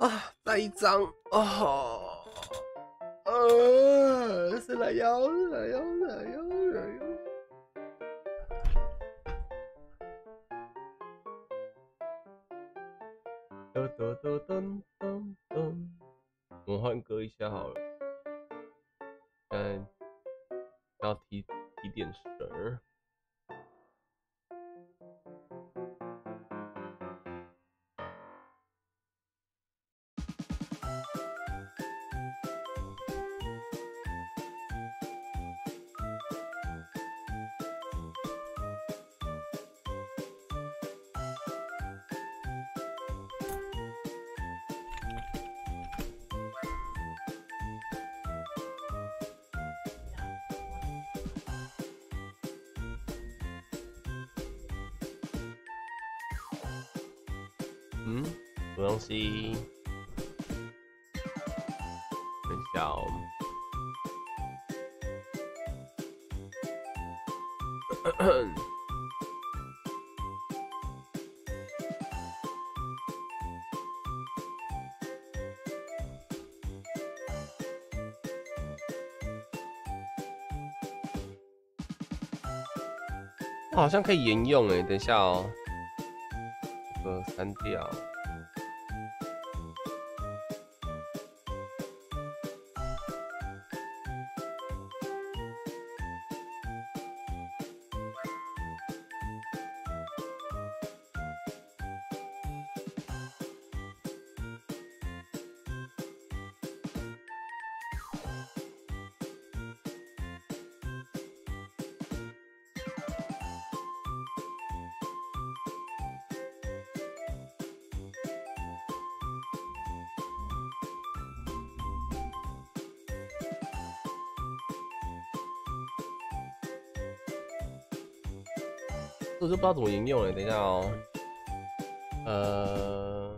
啊，再一张啊，呃，是来腰，来腰，来腰，来腰。噔噔噔噔噔噔，我们换歌一下好了。现在要提提点神儿。嗯，什么东西？等一下哦。好像可以沿用哎，等一下哦，这个删掉。我就不知道怎么引用了，等一下哦。呃，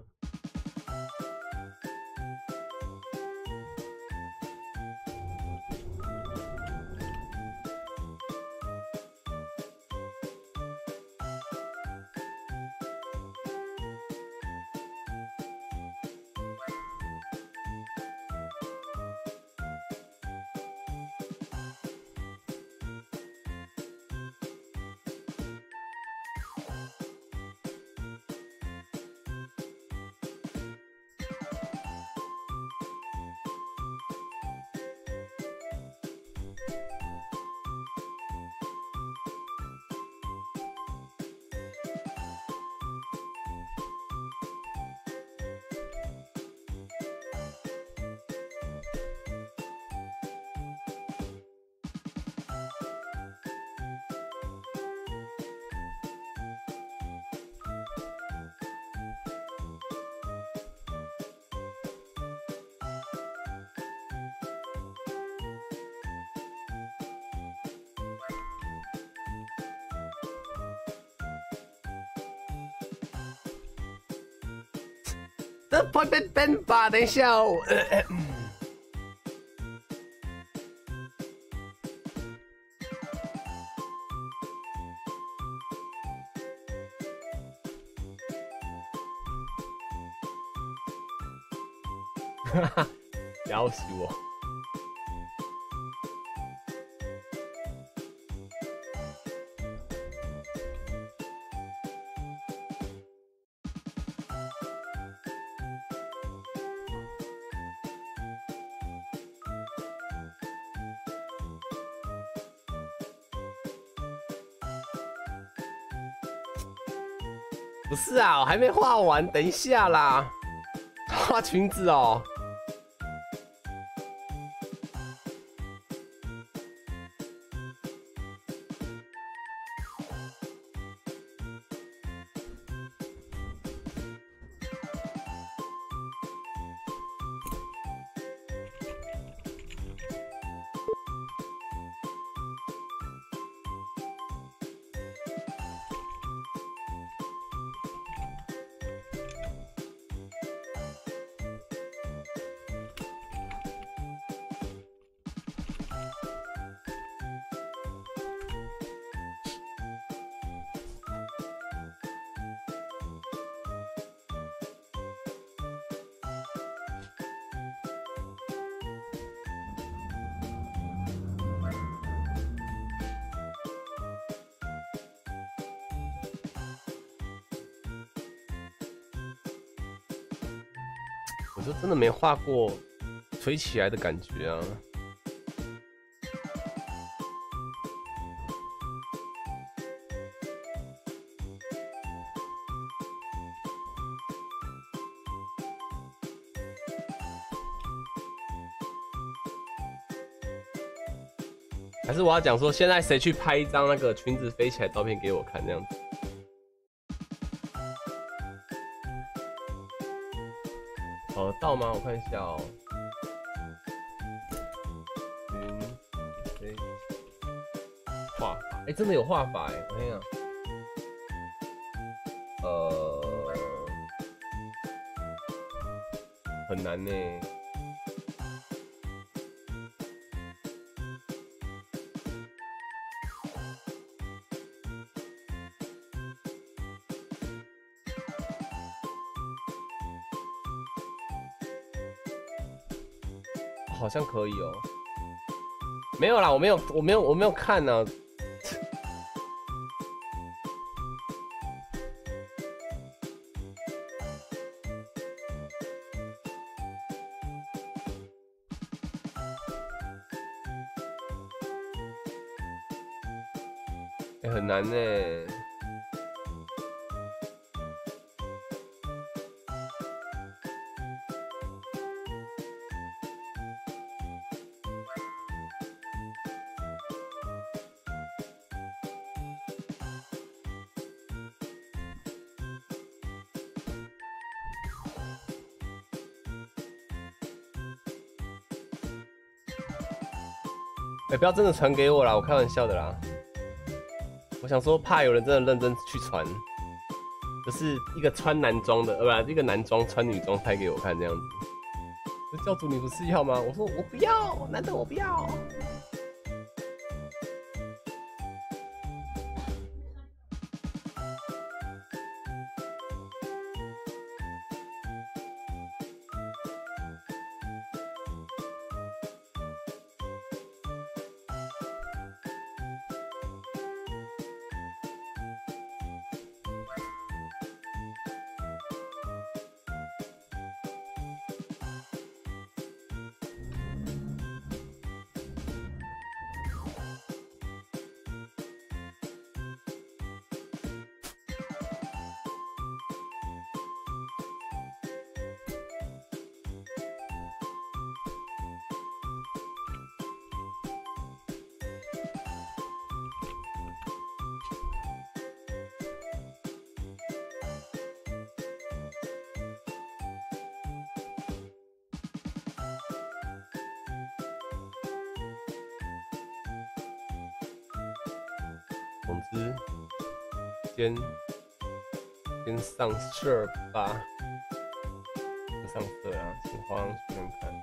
这不会变变吧？等一下哦。呃哈哈，要死我！不是啊，我还没画完，等一下啦，画裙子哦。 我就真的没画过垂起来的感觉啊。还是我要讲说，现在谁去拍一张那个裙子飞起来的照片给我看，这样子。找得到吗？我看一下哦。裙子飞画法，哎、欸，真的有画法哎、欸！我看一下，呃，很难呢、欸。好像可以哦，没有啦，我没有，我没有，我没有看呢、啊。欸、很难呢、欸。哎、欸，不要真的传给我啦，我开玩笑的啦。我想说，怕有人真的认真去传，就是一个穿男装的，呃，不，一个男装穿女装拍给我看这样子。教主，你不是要吗？我说我不要，男的我不要。总之，先先上色吧，不上色啊，先画上去看看。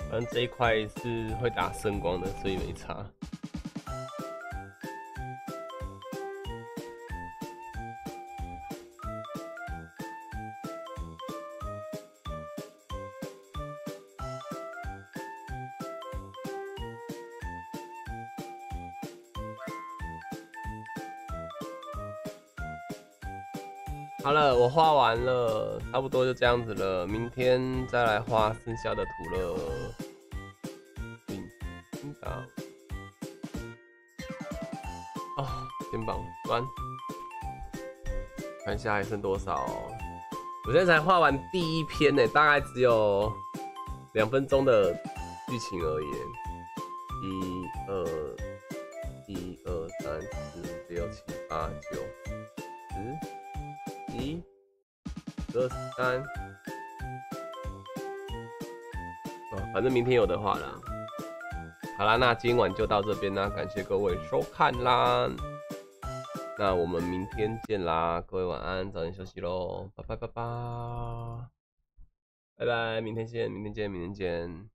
反正这一块是会打声光的，所以没差。好了，我画完了，差不多就这样子了。明天再来画剩下的图了。嗯，听到。啊，肩膀酸。看一下还剩多少、哦？我现在才画完第一篇呢，大概只有两分钟的剧情而已。一二一二三四五六七八九十。一、二、三，哦，反正明天有的话啦。好啦，那今晚就到这边啦，感谢各位收看啦。那我们明天见啦，各位晚安，早点休息喽，拜拜拜拜，拜拜，明天见，明天见，明天见。